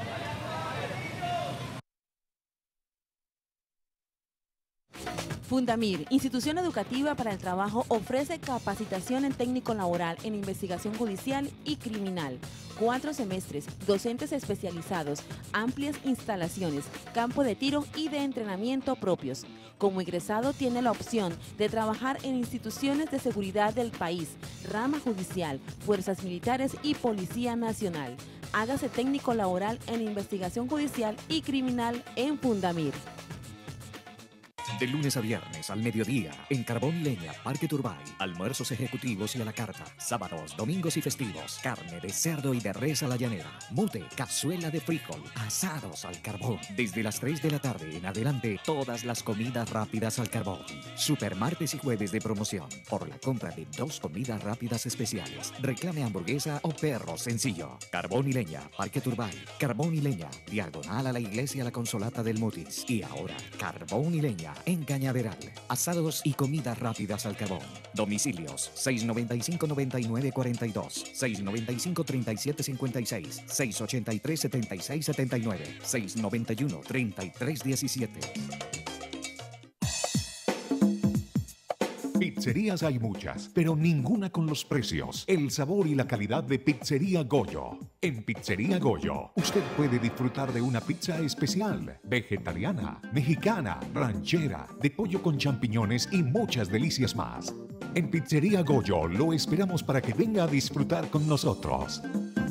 Fundamir, institución educativa para el trabajo, ofrece capacitación en técnico laboral, en investigación judicial y criminal. Cuatro semestres, docentes especializados, amplias instalaciones, campo de tiro y de entrenamiento propios. Como egresado tiene la opción de trabajar en instituciones de seguridad del país, rama judicial, fuerzas militares y Policía Nacional. Hágase técnico laboral en investigación judicial y criminal en Fundamir. De lunes a viernes al mediodía, en Carbón y Leña, Parque Turbay, almuerzos ejecutivos y a la carta, sábados, domingos y festivos, carne de cerdo y de res a la llanera, mute, cazuela de frijol, asados al carbón. Desde las tres de la tarde en adelante, todas las comidas rápidas al carbón. Supermartes y jueves de promoción. Por la compra de dos comidas rápidas especiales, reclame hamburguesa o perro sencillo. Carbón y Leña, Parque Turbay, Carbón y Leña, diagonal a la iglesia La Consolata del Mutis. Y ahora, Carbón y Leña en Cañaveral. Asados y comidas rápidas al carbón. Domicilios seis noventa y cinco, noventa y nueve, cuarenta y dos, seis noventa y cinco, treinta y siete, cincuenta y seis, seis ochenta y tres, setenta y seis, setenta y nueve, seis noventa y uno, treinta y tres, diecisiete. Pizzerías hay muchas, pero ninguna con los precios, el sabor y la calidad de Pizzería Goyo. En Pizzería Goyo, usted puede disfrutar de una pizza especial, vegetariana, mexicana, ranchera, de pollo con champiñones y muchas delicias más. En Pizzería Goyo lo esperamos para que venga a disfrutar con nosotros.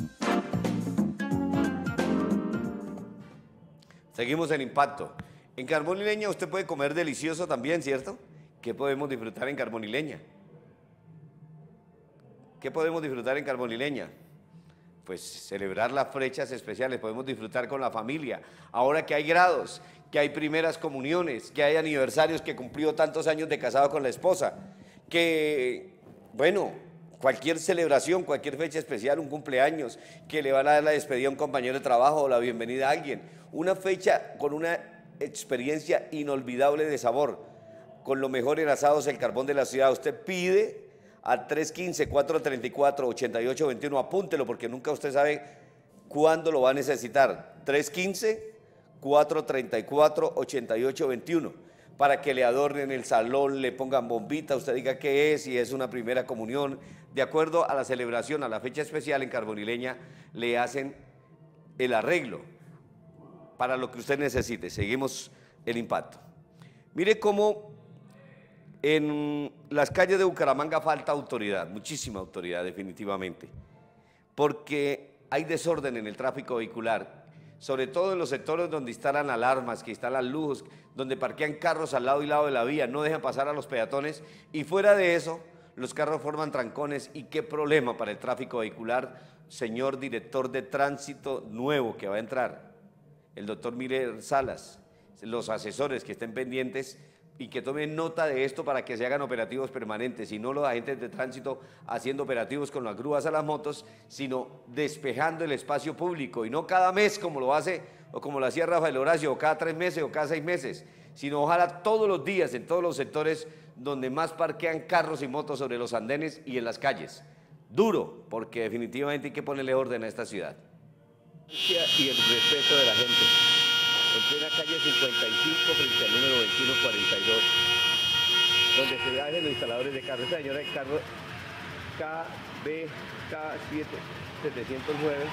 Seguimos en Impacto. En Carbón y Leña usted puede comer delicioso también, ¿cierto? ¿Qué podemos disfrutar en Carbón y Leña? ¿Qué podemos disfrutar en Carbón y Leña? Pues celebrar las fechas especiales, podemos disfrutar con la familia. Ahora que hay grados, que hay primeras comuniones, que hay aniversarios, que cumplió tantos años de casado con la esposa, que, bueno, cualquier celebración, cualquier fecha especial, un cumpleaños, que le van a dar la despedida a un compañero de trabajo o la bienvenida a alguien. Una fecha con una experiencia inolvidable de sabor, con los mejores asados, el carbón de la ciudad. Usted pide al tres uno cinco, cuatro tres cuatro, ocho ocho dos uno, apúntelo porque nunca usted sabe cuándo lo va a necesitar. tres uno cinco, cuatro tres cuatro, ocho ocho dos uno, para que le adornen el salón, le pongan bombita, usted diga qué es, si es una primera comunión. De acuerdo a la celebración, a la fecha especial en Carbón y Leña, le hacen el arreglo para lo que usted necesite. Seguimos el Impacto. Mire cómo en las calles de Bucaramanga falta autoridad, muchísima autoridad definitivamente, porque hay desorden en el tráfico vehicular, sobre todo en los sectores donde instalan alarmas, que instalan lujos, donde parquean carros al lado y lado de la vía, no dejan pasar a los peatones, y fuera de eso, los carros forman trancones, y qué problema para el tráfico vehicular, señor director de tránsito nuevo que va a entrar, el doctor Miller Salas, los asesores que estén pendientes y que tomen nota de esto para que se hagan operativos permanentes, y no los agentes de tránsito haciendo operativos con las grúas a las motos, sino despejando el espacio público, y no cada mes como lo hace, o como lo hacía Rafael Horacio, o cada tres meses o cada seis meses, sino ojalá todos los días en todos los sectores donde más parquean carros y motos sobre los andenes y en las calles. Duro, porque definitivamente hay que ponerle orden a esta ciudad. Y el respeto de la gente. En plena calle cincuenta y cinco frente al número veintiuno cuarenta y dos, donde se hacen los instaladores de carros. Esta señora de carro K B K siete setecientos nueve,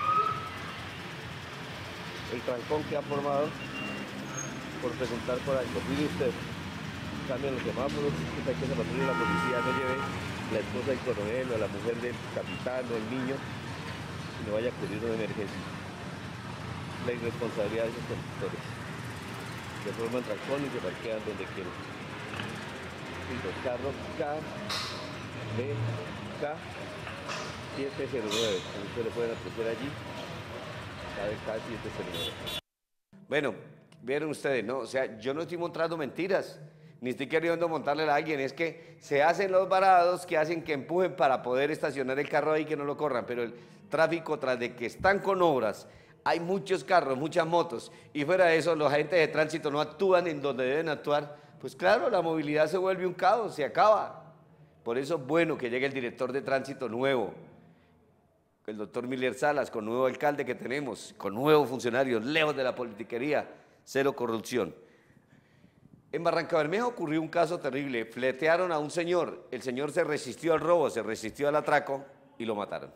el trancón que ha formado por preguntar por algo. Mire usted, cambian los semáforos, hay que se la policía no lleve la esposa del coronel o la mujer del capitán o el niño y no vaya a ocurrir una emergencia. La irresponsabilidad de esos conductores que forman trancón y se parquean donde quieren. Y los carros K B K siete cero nueve, ustedes le pueden apreciar allí, K B K siete cero nueve. Bueno, vieron ustedes, ¿no? O sea, yo no estoy mostrando mentiras, ni estoy queriendo montarle a alguien, es que se hacen los varados que hacen que empujen para poder estacionar el carro ahí, que no lo corran, pero el tráfico, tras de que están con obras, hay muchos carros, muchas motos, y fuera de eso los agentes de tránsito no actúan en donde deben actuar, pues claro, la movilidad se vuelve un caos, se acaba. Por eso es bueno que llegue el director de tránsito nuevo, el doctor Miller Salas, con nuevo alcalde que tenemos, con nuevos funcionarios, lejos de la politiquería, cero corrupción. En Barrancabermeja ocurrió un caso terrible, fletearon a un señor, el señor se resistió al robo, se resistió al atraco y lo mataron.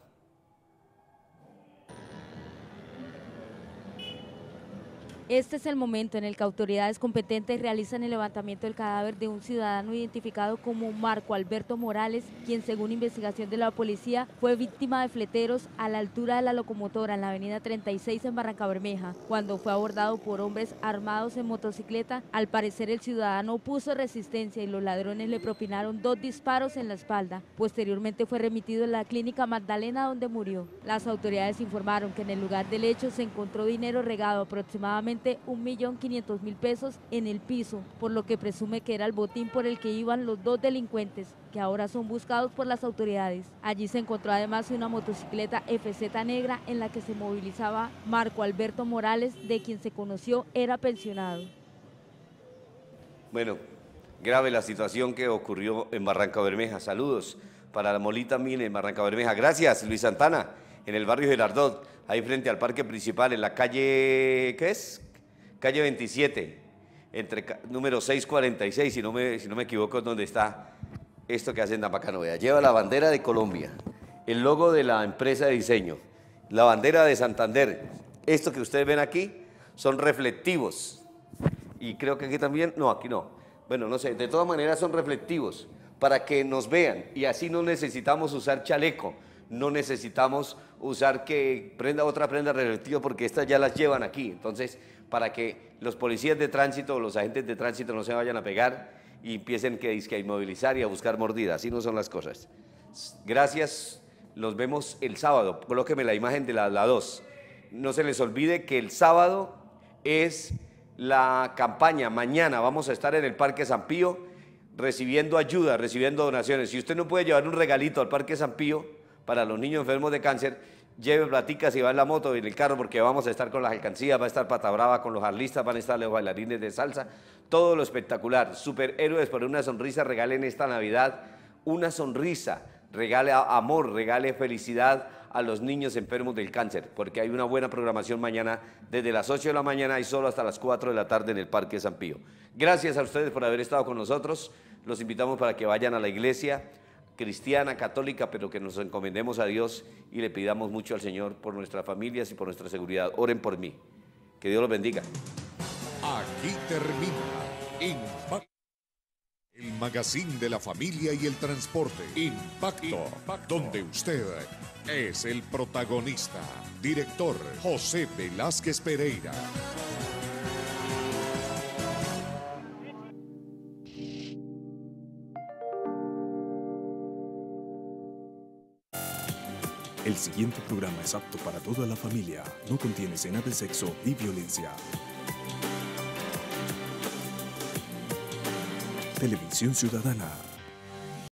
Este es el momento en el que autoridades competentes realizan el levantamiento del cadáver de un ciudadano identificado como Marco Alberto Morales, quien según investigación de la policía fue víctima de fleteros a la altura de la locomotora en la avenida treinta y seis en Barrancabermeja, cuando fue abordado por hombres armados en motocicleta. Al parecer el ciudadano opuso resistencia y los ladrones le propinaron dos disparos en la espalda. Posteriormente fue remitido a la clínica Magdalena, donde murió. Las autoridades informaron que en el lugar del hecho se encontró dinero regado, aproximadamente un millón quinientos mil pesos en el piso, por lo que presume que era el botín por el que iban los dos delincuentes, que ahora son buscados por las autoridades. Allí se encontró además una motocicleta F Z negra en la que se movilizaba Marco Alberto Morales, de quien se conoció era pensionado. Bueno, grave la situación que ocurrió en Barrancabermeja. Saludos para la Molita Mine en Barrancabermeja. Gracias, Luis Santana, en el barrio Girardot, ahí frente al parque principal, en la calle, ¿qué es? Calle veintisiete, entre número seiscientos cuarenta y seis, si no me, si no me equivoco, es donde está esto que hacen tan bacano. Vea, lleva la bandera de Colombia, el logo de la empresa de diseño, la bandera de Santander. Esto que ustedes ven aquí son reflectivos. Y creo que aquí también, no, aquí no. Bueno, no sé, de todas maneras son reflectivos para que nos vean. Y así no necesitamos usar chaleco, no necesitamos usar que prenda otra prenda reflectiva porque estas ya las llevan aquí. Entonces, para que los policías de tránsito o los agentes de tránsito no se vayan a pegar y empiecen que, que a inmovilizar y a buscar mordidas. Así no son las cosas. Gracias, los vemos el sábado. Colóqueme la imagen de la dos. No se les olvide que el sábado es la campaña. Mañana vamos a estar en el Parque San Pío recibiendo ayuda, recibiendo donaciones. Si usted no puede llevar un regalito al Parque San Pío para los niños enfermos de cáncer, lleve platicas y va en la moto y en el carro, porque vamos a estar con las alcancías, va a estar Pata Brava con los arlistas, van a estar los bailarines de salsa, todo lo espectacular. Superhéroes por una sonrisa, regalen esta Navidad una sonrisa, regale amor, regale felicidad a los niños enfermos del cáncer, porque hay una buena programación mañana desde las ocho de la mañana y solo hasta las cuatro de la tarde en el Parque San Pío. Gracias a ustedes por haber estado con nosotros, los invitamos para que vayan a la iglesia cristiana, católica, pero que nos encomendemos a Dios y le pidamos mucho al Señor por nuestras familias y por nuestra seguridad. Oren por mí. Que Dios los bendiga. Aquí termina Impacto, el magazine de la familia y el transporte. Impacto, Impacto, donde usted es el protagonista. Director José Velázquez Pereira. El siguiente programa es apto para toda la familia. No contiene escenas de sexo y violencia. Televisión Ciudadana.